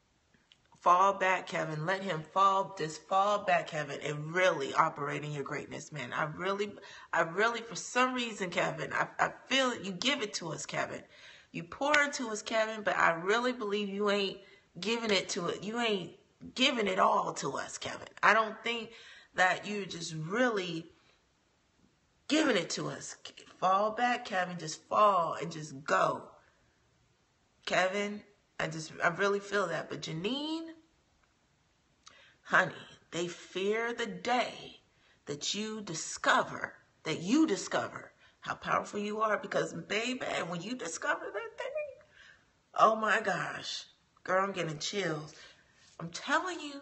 fall back, Kevin. Let him fall. Just fall back, Kevin, and really operate in your greatness, man. I really, for some reason, Kevin, I feel it. You give it to us, Kevin. You pour into us, Kevin, but I really believe you ain't giving it to it. You ain't giving it all to us, Kevin. I don't think that you just really giving it to us. Fall back, Kevin. Just fall and just go. Kevin, I really feel that. But Janine, honey, they fear the day that you discover how powerful you are. Because, baby, when you discover that thing, oh my gosh, girl, I'm getting chills. I'm telling you,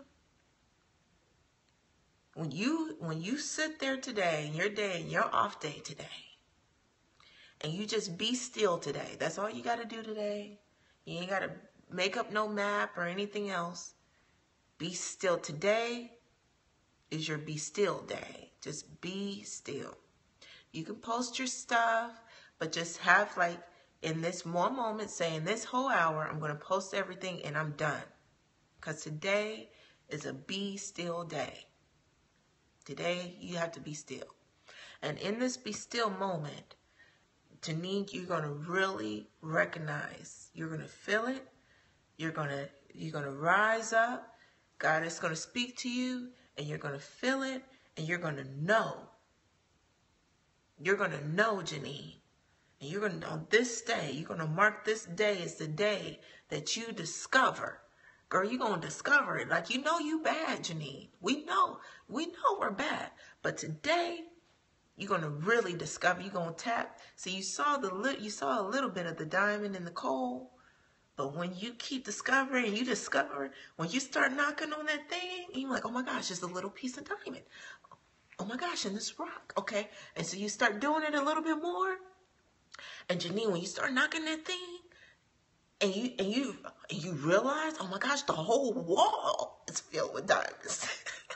when you sit there today, in your day, in your off day today, and you just be still today, that's all you got to do today. You ain't got to make up no map or anything else. Be still. Today is your be still day. Just be still. You can post your stuff, but just have, like, in this one moment, say, in this whole hour, I'm going to post everything and I'm done. Because today is a be still day. Today, you have to be still. And in this be still moment, Janine, you're going to really recognize. You're going to feel it. You're going to rise up. God is going to speak to you, and you're going to feel it, and you're going to know. You're going to know, Janine. And you're going to, on this day, you're going to mark this day as the day that you discover. Girl, you're going to discover it. Like, you know you bad, Janine. We know we're bad. But today, you're going to really discover. You're going to tap. So you saw a little bit of the diamond in the coal. But when you keep discovering, and you discover, when you start knocking on that thing, you're like, oh my gosh, it's a little piece of diamond. Oh my gosh, and this rock. Okay. And so you start doing it a little bit more. And Janine, when you start knocking that thing, and you realize, oh my gosh, the whole wall is filled with diamonds.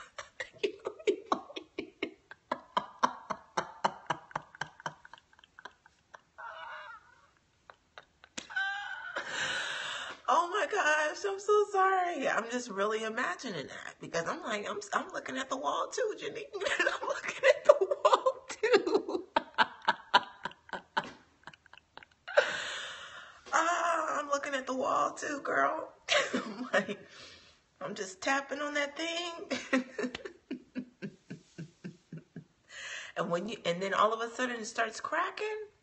Oh my gosh, I'm so sorry. I'm just really imagining that because I'm like, I'm looking at the wall too, Janine. I'm looking at the wall too. I'm looking at the wall too, girl. I'm like, I'm just tapping on that thing. And then all of a sudden it starts cracking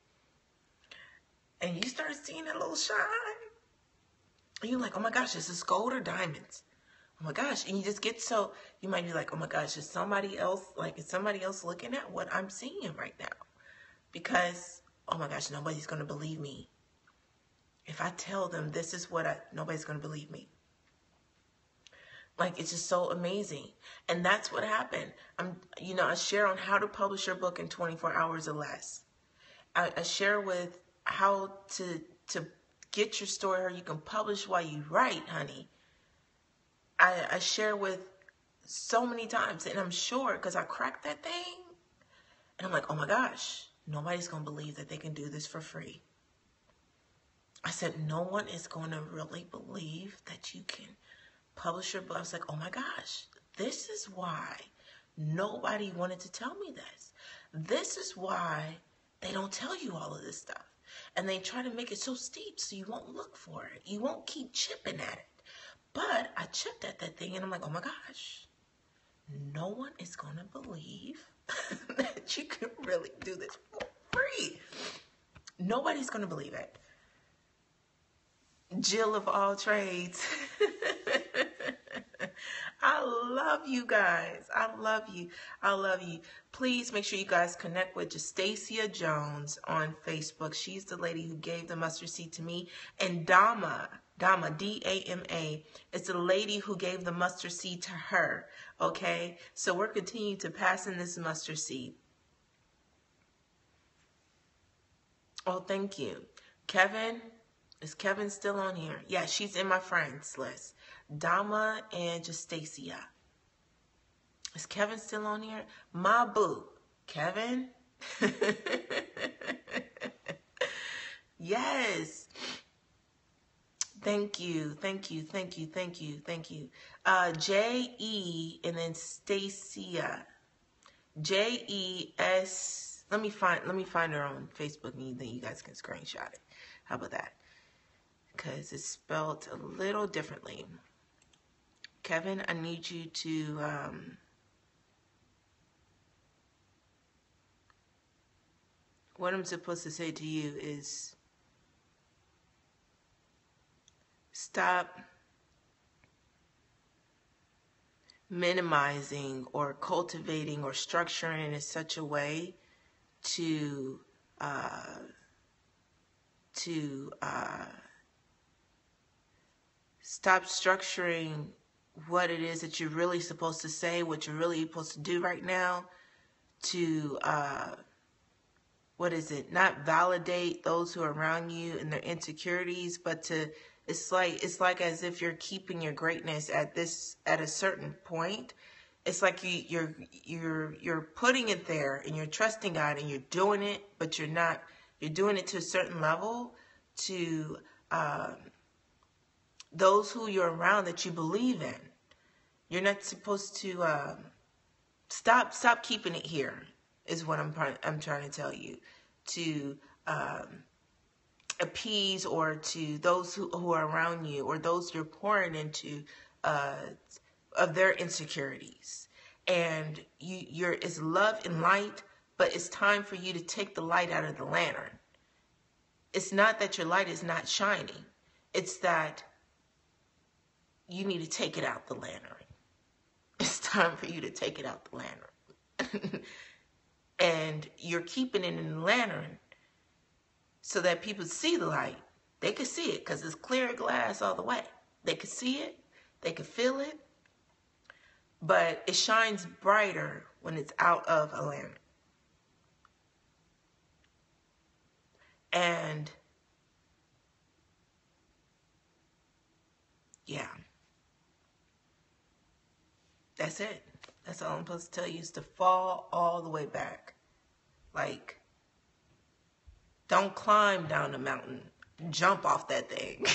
and you start seeing that little shine. And you're like, oh my gosh, is this gold or diamonds? Oh my gosh. And you just get so, you might be like, oh my gosh, is somebody else looking at what I'm seeing right now? Because, oh my gosh, nobody's going to believe me. If I tell them this is nobody's going to believe me. Like, it's just so amazing. And that's what happened. I share on how to publish your book in 24 hours or less. I share with how to get your story or you can publish while you write, honey. I share with so many times, and I'm sure because I cracked that thing, and I'm like, oh my gosh, nobody's going to believe that they can do this for free. I said, no one is going to really believe that you can publish your book. I was like, oh my gosh, this is why nobody wanted to tell me this. This is why they don't tell you all of this stuff. And they try to make it so steep so you won't look for it. You won't keep chipping at it. But I chipped at that thing and I'm like, oh my gosh, no one is going to believe that you can really do this for free. Nobody's going to believe it. Jill of all trades. I love you guys. I love you. I love you. Please make sure you guys connect with Justacia Jones on Facebook. She's the lady who gave the mustard seed to me. And Dama, D-A-M-A, is the lady who gave the mustard seed to her. Okay? So we're continuing to pass in this mustard seed. Oh, thank you. Kevin. Is Kevin still on here? Yeah, she's in my friends list. Dama and Justacia. Is Kevin still on here? My boo. Kevin? Yes. Thank you, thank you, thank you, thank you, thank you. J-E and then Stacia. Jes. Let me find her on Facebook and then you guys can screenshot it. How about that? Because it's spelled a little differently. Kevin, I need you to what I'm supposed to say to you is stop minimizing or cultivating or structuring in such a way to stop structuring what it is that you're really supposed to say, what you're really supposed to do right now, to not validate those who are around you and their insecurities, but to it's like as if you're keeping your greatness at a certain point. It's like you're putting it there and you're trusting God and you're doing it, but you're doing it to a certain level to those who you're around that you believe in. You're not supposed to stop keeping it here is what I'm trying to tell you, to appease or to those who are around you or those you're pouring into of their insecurities. And it's love and light, but it's time for you to take the light out of the lantern. It's not that your light is not shining. It's that you need to take it out the lantern. It's time for you to take it out the lantern. And you're keeping it in the lantern so that people see the light. They can see it because it's clear glass all the way. They can see it. They can feel it. But it shines brighter when it's out of a lantern. And yeah. That's it. That's all I'm supposed to tell you is to fall all the way back. Like, don't climb down the mountain. Jump off that thing.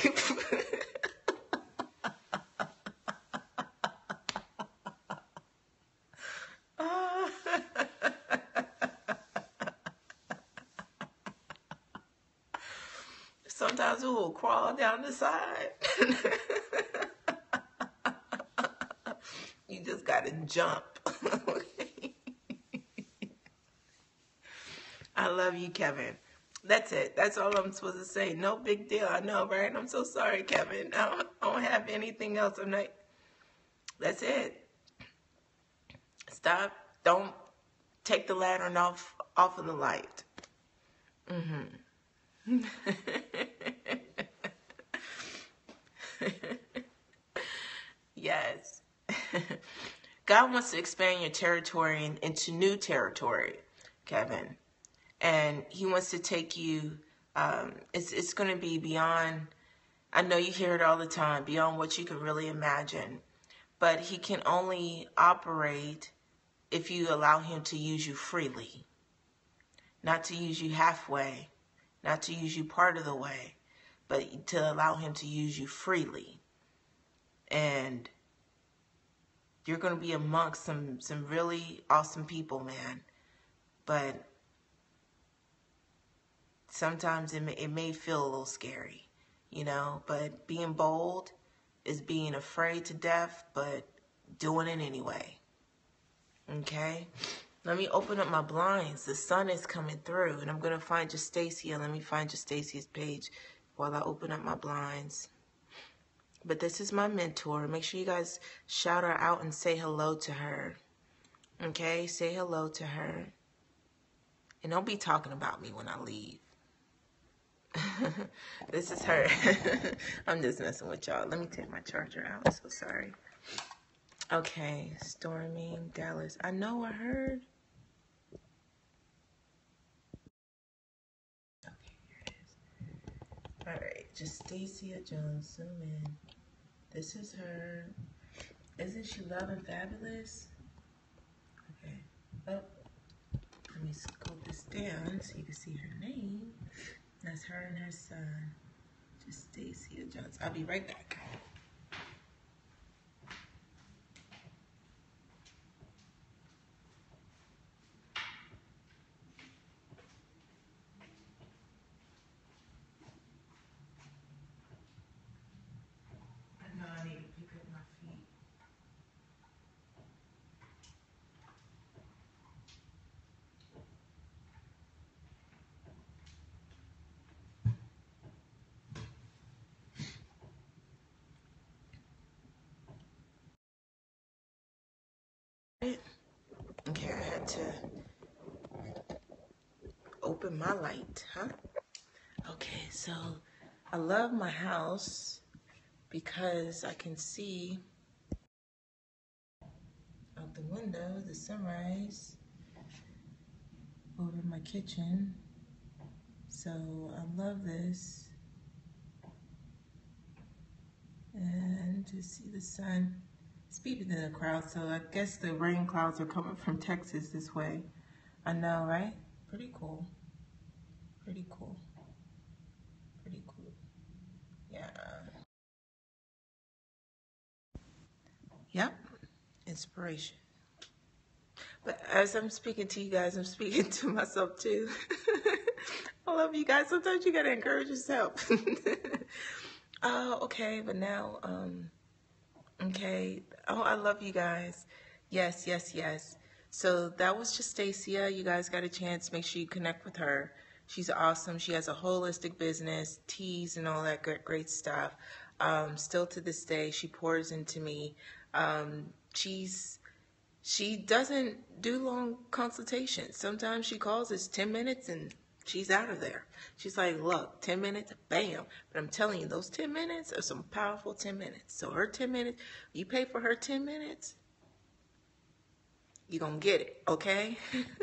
Sometimes we will crawl down the side. You just got to jump. I love you, Kevin. That's it. That's all I'm supposed to say. No big deal. I know, right? I'm so sorry, Kevin. I don't have anything else. I'm like, that's it. Stop. Don't take the lantern off of the light. Yes. God wants to expand your territory into new territory, Kevin. And he wants to take you, it's going to be beyond, I know you hear it all the time, beyond what you can really imagine. But he can only operate if you allow him to use you freely. Not to use you halfway, not to use you part of the way, but to allow him to use you freely. And you're going to be amongst some really awesome people, man. But sometimes it may feel a little scary, you know, but being bold is being afraid to death, but doing it anyway. Okay? Let me open up my blinds. The sun is coming through, and I'm going to find Justacia. Let me find Justacia's page while I open up my blinds. But this is my mentor. Make sure you guys shout her out and say hello to her. Okay? Say hello to her. And don't be talking about me when I leave. This is her. I'm just messing with y'all. Let me take my charger out. I'm so sorry. Okay. Storming Dallas. I know I heard. Okay, here it is. All right. Justacia Jones. Zoom in. This is her. Isn't she love and fabulous? Okay. Oh. Let me scope this down so you can see her name. That's her and her son. Just Stacia Jones. I'll be right back. I know I need to pick up my feet. Okay, I had to open my light, huh? Okay, so I love my house because I can see out the window the sunrise over my kitchen. So I love this. And to see the sun. It's beeping in the crowd, so I guess the rain clouds are coming from Texas this way. I know, right? Pretty cool. Pretty cool. Pretty cool. Yeah. Yep. Inspiration. But as I'm speaking to you guys, I'm speaking to myself too. I love you guys. Sometimes you gotta encourage yourself. Okay, but now, okay. Oh, I love you guys. Yes, yes, yes. So that was just Stacia. You guys got a chance. Make sure you connect with her. She's awesome. She has a holistic business, teas and all that great stuff. Still to this day, she pours into me. She doesn't do long consultations. Sometimes she calls us 10 minutes and she's out of there. She's like, look, 10 minutes, bam. But I'm telling you, those 10 minutes are some powerful 10 minutes. So her 10 minutes, you pay for her 10 minutes, you're going to get it, okay?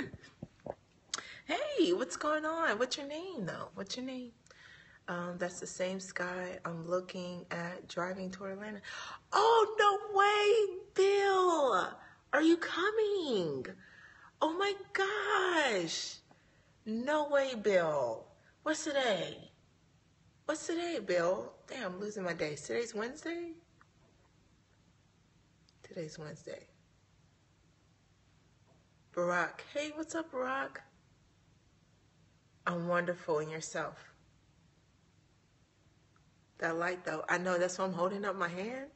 Hey, what's going on? What's your name, though? What's your name? That's the same sky I'm looking at driving to Atlanta. Oh, no way, Bill. Are you coming? Oh, my gosh. No way, Bill. What's today? What's today, Bill? Damn, I'm losing my days. Today's Wednesday? Today's Wednesday. Barack. Hey, what's up, Barack? I'm wonderful. And yourself? That light, though. I know, that's why I'm holding up my hand.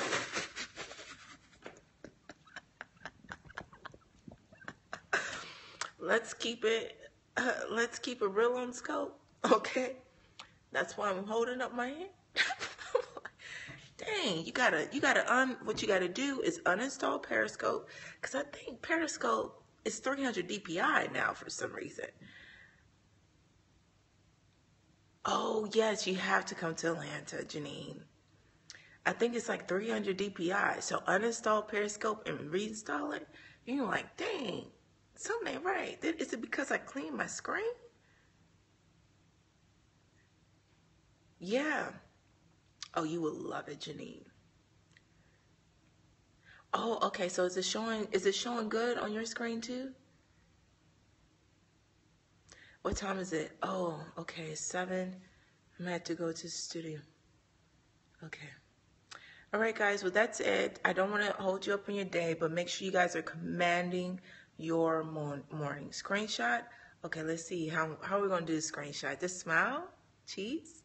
Let's keep it real on scope, okay? That's why I'm holding up my hand. Dang, what you gotta do is uninstall Periscope, because I think Periscope is 300 DPI now for some reason. Oh, yes, you have to come to Atlanta, Janine. I think it's like 300 DPI. So uninstall Periscope and reinstall it. And you're like, dang, something ain't right. Is it because I cleaned my screen? Yeah. Oh, you will love it, Janine. Oh, okay. So is it showing good on your screen too? What time is it? Oh, okay, 7. I'm gonna have to go to the studio. Okay. All right, guys. Well, that's it. I don't want to hold you up on your day, but make sure you guys are commanding your morning. Screenshot. Okay, let's see. How are we gonna do the screenshot? Just smile? Cheese?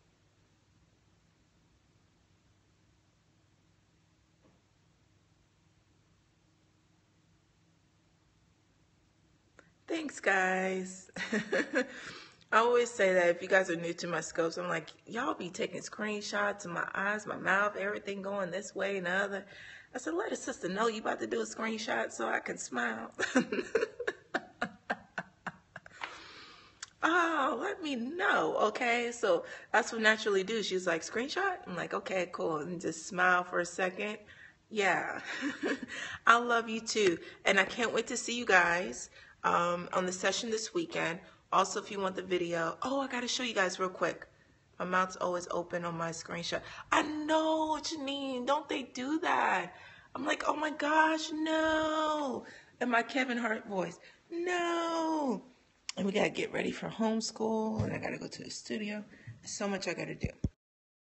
Thanks, guys. I always say that if you guys are new to my scopes, I'm like, y'all be taking screenshots of my eyes, my mouth, everything going this way and the other. I said, let a sister know you about to do a screenshot so I can smile. Oh, let me know, okay? So that's what naturally do. She's like, screenshot? I'm like, okay, cool. And just smile for a second. Yeah. I love you too. And I can't wait to see you guys on the session this weekend. Also, if you want the video. Oh, I got to show you guys real quick. My mouth's always open on my screenshot. I know, Janine. Don't they do that? I'm like, oh my gosh, no. And my Kevin Hart voice, no. And we got to get ready for homeschool. And I got to go to the studio. There's so much I got to do.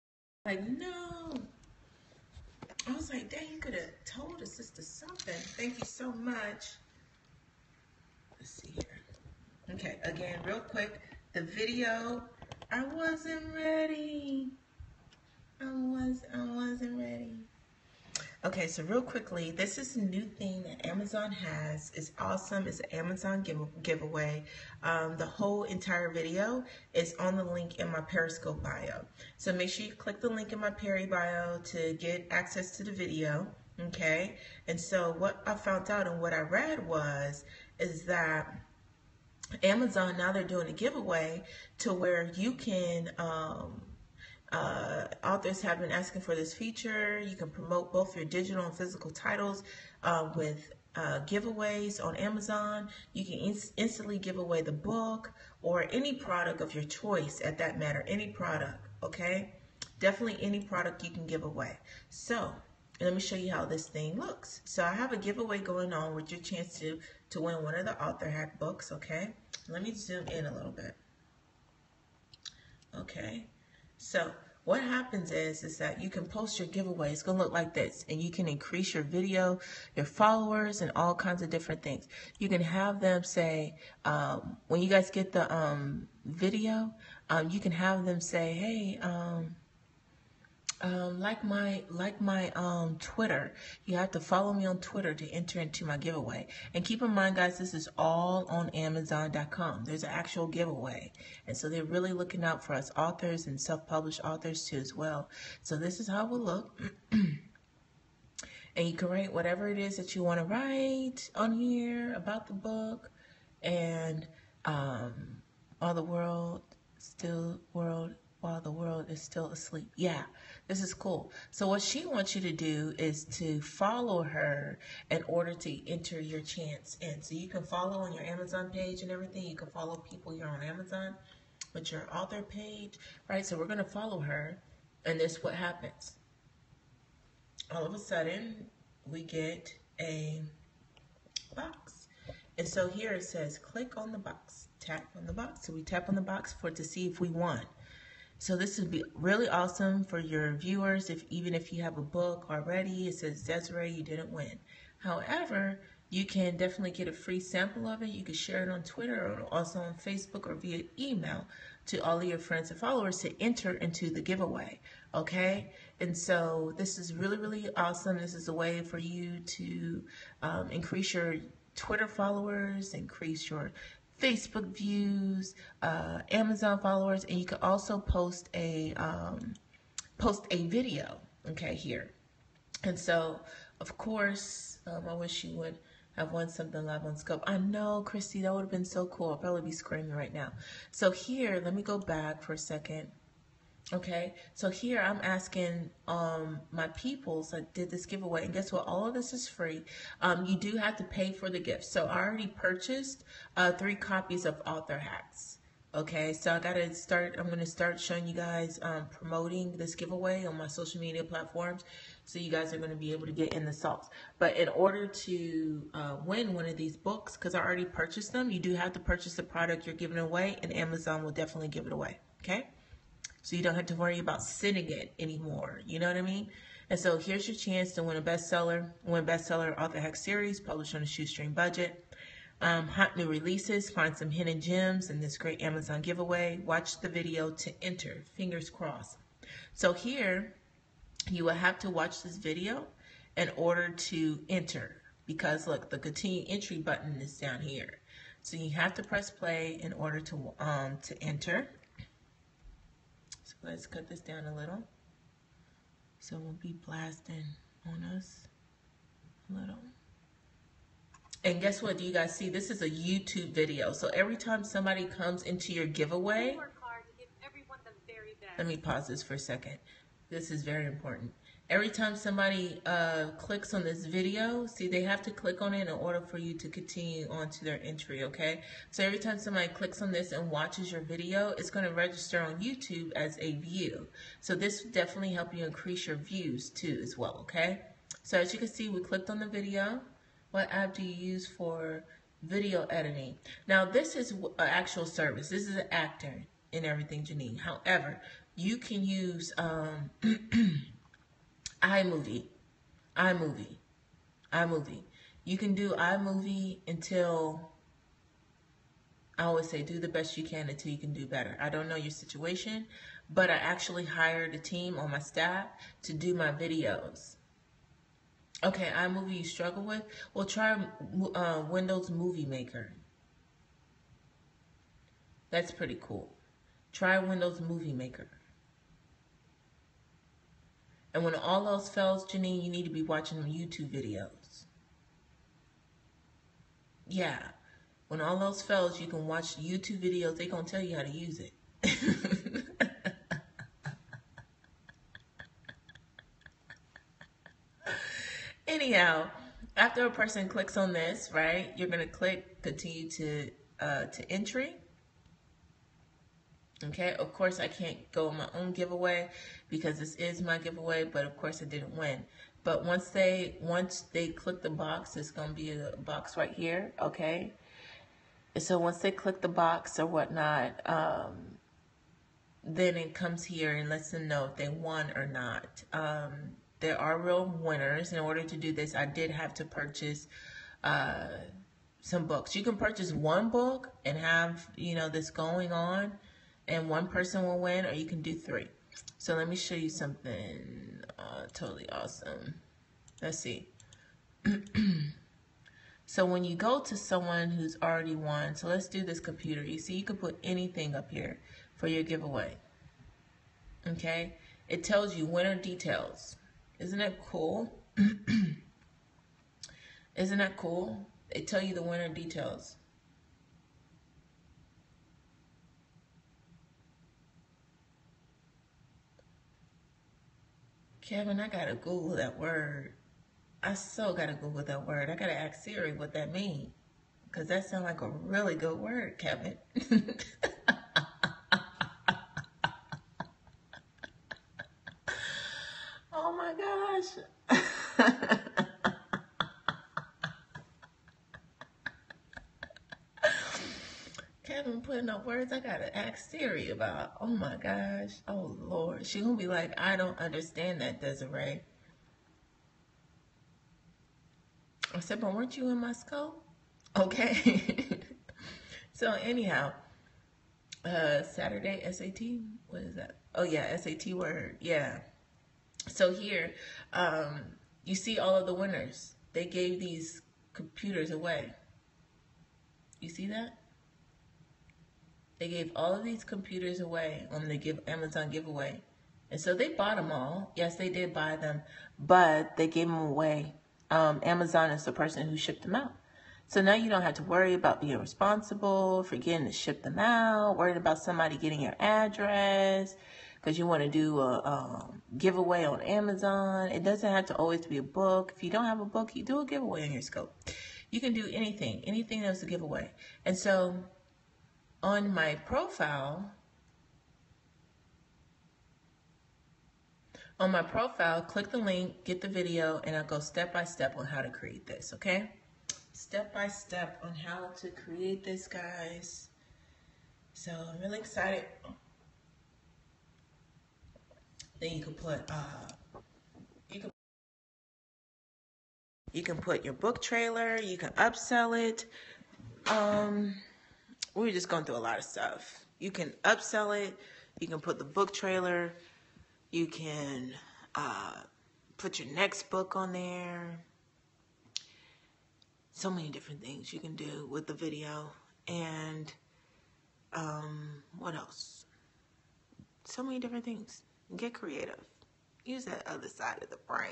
Like, no. I was like, dang, you could have told us sister something. Thank you so much. Let's see here. Okay, again, real quick, the video, I wasn't ready. I wasn't ready. Okay, so real quickly, this is a new thing that Amazon has. It's awesome. It's an Amazon giveaway. The whole entire video is on the link in my Periscope bio. So make sure you click the link in my Peri bio to get access to the video. Okay, and so what I found out and what I read is that Amazon, now they're doing a giveaway to where you can authors have been asking for this feature. You can promote both your digital and physical titles with giveaways on Amazon. You can instantly give away the book or any product of your choice at that matter. Any product, okay? Definitely any product you can give away. So let me show you how this thing looks. So I have a giveaway going on with your chance to win one of the Author Hack books, okay? Let me zoom in a little bit. Okay. So what happens is that you can post your giveaway. It's going to look like this, and you can increase your video, your followers, and all kinds of different things. You can have them say, when you guys get the video, you can have them say, hey, like my Twitter. You have to follow me on Twitter to enter into my giveaway. And keep in mind, guys, this is all on Amazon.com. There's an actual giveaway, and so they're really looking out for us authors and self-published authors too as well. So this is how it will look. And you can write whatever it is that you want to write on here about the book, and while the world is still asleep. Yeah, this is cool. So what she wants you to do is to follow her in order to enter your chance in. So you can follow on your Amazon page and everything. You can follow people here on Amazon with your author page, right? So we're going to follow her, and this is what happens. All of a sudden, we get a box. And so here it says, click on the box, tap on the box. So we tap on the box to see if we won. So this would be really awesome for your viewers. Even if you have a book already, it says, Desiree, you didn't win. However, you can definitely get a free sample of it. You can share it on Twitter or also on Facebook or via email to all of your friends and followers to enter into the giveaway. Okay? And so this is really, really awesome. This is a way for you to increase your Twitter followers, increase your Facebook views, Amazon followers, and you can also post a video, okay, here. And so, of course, I wish you would have won something live on Scope. I know, Christy, that would have been so cool. I'll probably be screaming right now. So here, let me go back for a second. Okay, so here I'm asking my peoples that did this giveaway, and guess what? All of this is free. You do have to pay for the gift. So I already purchased 3 copies of Author Hacks. Okay, so I'm going to start showing you guys promoting this giveaway on my social media platforms. So you guys are going to be able to get in the sauce. But in order to win one of these books, because I already purchased them, you do have to purchase the product you're giving away, and Amazon will definitely give it away. Okay? So you don't have to worry about sitting it anymore. You know what I mean? And so here's your chance to win a bestseller, Author Hack series, published on a shoestring budget. Hot new releases, find some hidden gems in this great Amazon giveaway. Watch the video to enter. Fingers crossed. So here, you will have to watch this video in order to enter. Because look, the continue entry button is down here. So you have to press play in order to enter. So let's cut this down a little so it won't be blasting on us a little. And guess what? Do you guys see? This is a YouTube video. So every time somebody comes into your giveaway, work hard to give everyone the very best. let me pause this for a second. This is very important. Every time somebody clicks on this video, see, they have to click on it in order for you to continue on to their entry, okay? So every time somebody clicks on this and watches your video, it's going to register on YouTube as a view. So this will definitely help you increase your views too as well, okay? So as you can see, we clicked on the video. What app do you use for video editing? Now, this is an actual service. This is an actor and everything, Janine. However, you can use iMovie. iMovie. iMovie. You can do iMovie until, I always say, do the best you can until you can do better. I don't know your situation, but I actually hired a team on my staff to do my videos. Okay, iMovie you struggle with? Well, try Windows Movie Maker. That's pretty cool. Try Windows Movie Maker. And when all else fails, Janine, you need to be watching YouTube videos. Yeah. When all else fails, you can watch YouTube videos. They're going to tell you how to use it. Anyhow, after a person clicks on this, right, you're going to click continue to entry. Okay, of course I can't go on my own giveaway because this is my giveaway, but of course I didn't win. But once they click the box, it's going to be a box right here, okay? So once they click the box or whatnot, then it comes here and lets them know if they won or not. There are real winners. In order to do this, I did have to purchase some books. You can purchase one book and have, you know, this going on, and one person will win, or you can do 3. So let me show you something totally awesome. Let's see. So when you go to someone who's already won, so let's do this computer. You see, you can put anything up here for your giveaway. Okay? It tells you winner details. Isn't that cool? Isn't that cool? They tell you the winner details. Kevin, I gotta Google that word. I so gotta Google that word. I gotta ask Siri what that means. Because that sounds like a really good word, Kevin. Oh my gosh. Kevin putting up words I gotta ask Siri about. Oh my gosh. Oh Lord. She gonna be like, I don't understand that, Desiree. I said, but weren't you in my scope? Okay. So anyhow, Saturday SAT. What is that? Oh yeah, SAT word. Yeah. So here, you see all of the winners. They gave these computers away. You see that? They gave all of these computers away on the Amazon giveaway. And so they bought them all. Yes, they did buy them, but they gave them away. Amazon is the person who shipped them out. So now you don't have to worry about being responsible for getting to ship them out, worried about somebody getting your address because you want to do a giveaway on Amazon. It doesn't have to always be a book. If you don't have a book, you do a giveaway in your scope. You can do anything that's a giveaway. And so on my profile, click the link, get the video, and I'll go step by step on how to create this, okay? Step by step on how to create this, guys. So I'm really excited. Then you can put you can put your book trailer, you can upsell it. We're just going through a lot of stuff. You can upsell it, you can put the book trailer, you can put your next book on there. So many different things you can do with the video. And what else? So many different things. Get creative. Use that other side of the brain.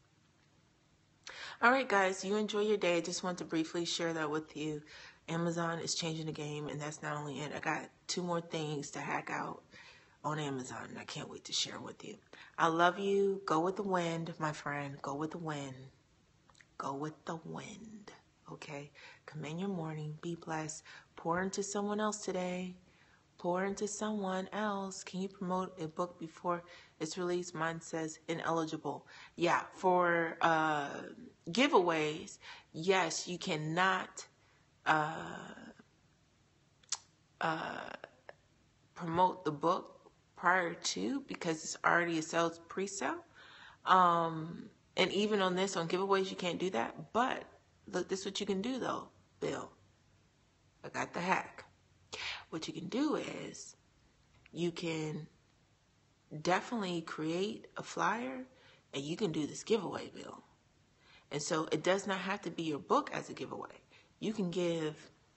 All right, guys, you enjoy your day. I just want to briefly share that with you. Amazon is changing the game, and that's not only it. I got 2 more things to hack out on Amazon, and I can't wait to share with you. I love you. Go with the wind, my friend. Go with the wind. Go with the wind. Okay? Command your morning. Be blessed. Pour into someone else today. Pour into someone else. Can you promote a book before it's released? Mine says ineligible. Yeah, for giveaways, yes, you cannot promote the book prior to, because it's already a sales pre-sale. And even on this, on giveaways, you can't do that. But look, this is what you can do though, Bill. I got the hack. What you can do is you can definitely create a flyer and you can do this giveaway, Bill. And so it does not have to be your book as a giveaway. You can give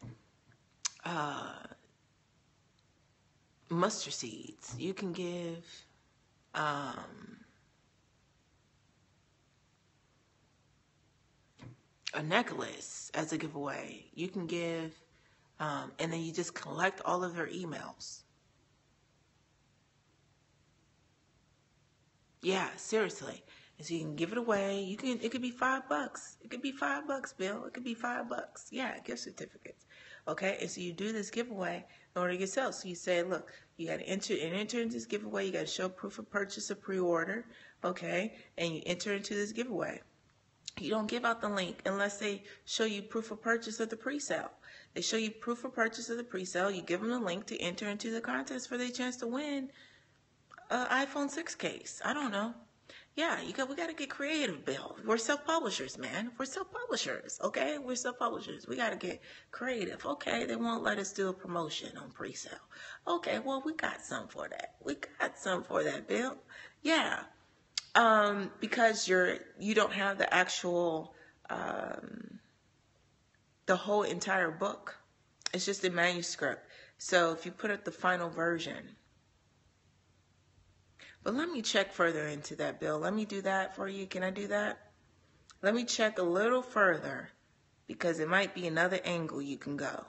mustard seeds. You can give a necklace as a giveaway. You can give, and then you just collect all of their emails. Yeah, seriously. And so you can give it away. It could be $5. It could be $5, Bill. It could be $5. Yeah, gift certificates. Okay, and so you do this giveaway in order to get sales. So you say, look, you got to enter into this giveaway. You got to show proof of purchase or pre-order. Okay, and you enter into this giveaway. You don't give out the link unless they show you proof of purchase of the pre-sale. They show you proof of purchase of the pre-sale. You give them the link to enter into the contest for their chance to win an iPhone 6 case. I don't know. Yeah, we got to get creative, Bill. We're self-publishers, man. We're self-publishers, okay? We're self-publishers. We got to get creative. Okay, they won't let us do a promotion on pre-sale. Okay, well, we got some for that. We got some for that, Bill. Yeah. Because you don't have the actual, the whole entire book. It's just a manuscript. So if you put up the final version. But let me check further into that, Bill. Let me do that for you. Can I do that? Let me check a little further because it might be another angle you can go.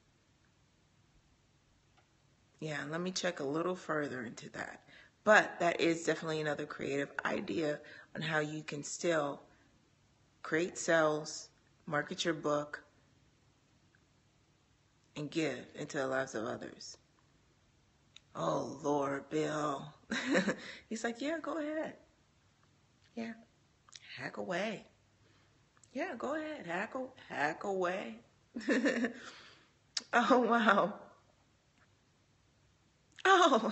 Yeah, let me check a little further into that. But that is definitely another creative idea on how you can still create sales, market your book, and give into the lives of others. Oh, Lord, Bill. He's like, yeah, go ahead. Yeah, hack away. Yeah, go ahead, hack away. Oh, wow. Oh.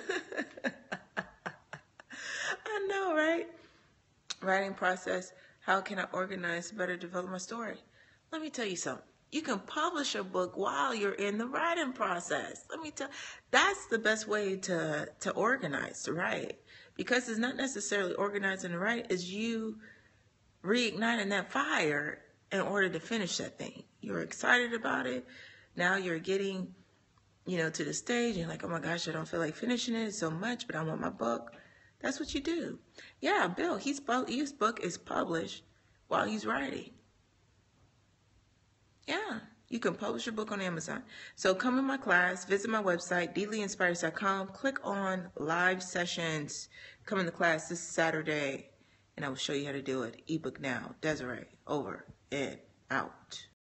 I know, right? Writing process. How can I organize to better develop my story? Let me tell you something. You can publish a book while you're in the writing process. That's the best way to organize, to write. Because it's not necessarily organizing to write, it's you reigniting that fire in order to finish that thing. You're excited about it. Now you're getting, to the stage and you're like, oh my gosh, I don't feel like finishing it so much, but I want my book. That's what you do. Yeah, Bill, his book is published while he's writing. Yeah, you can publish your book on Amazon. So come in my class, visit my website, dleeinspires.com, click on live sessions, come in the class this Saturday, and I will show you how to do it. Ebook now. Desiree, over and out.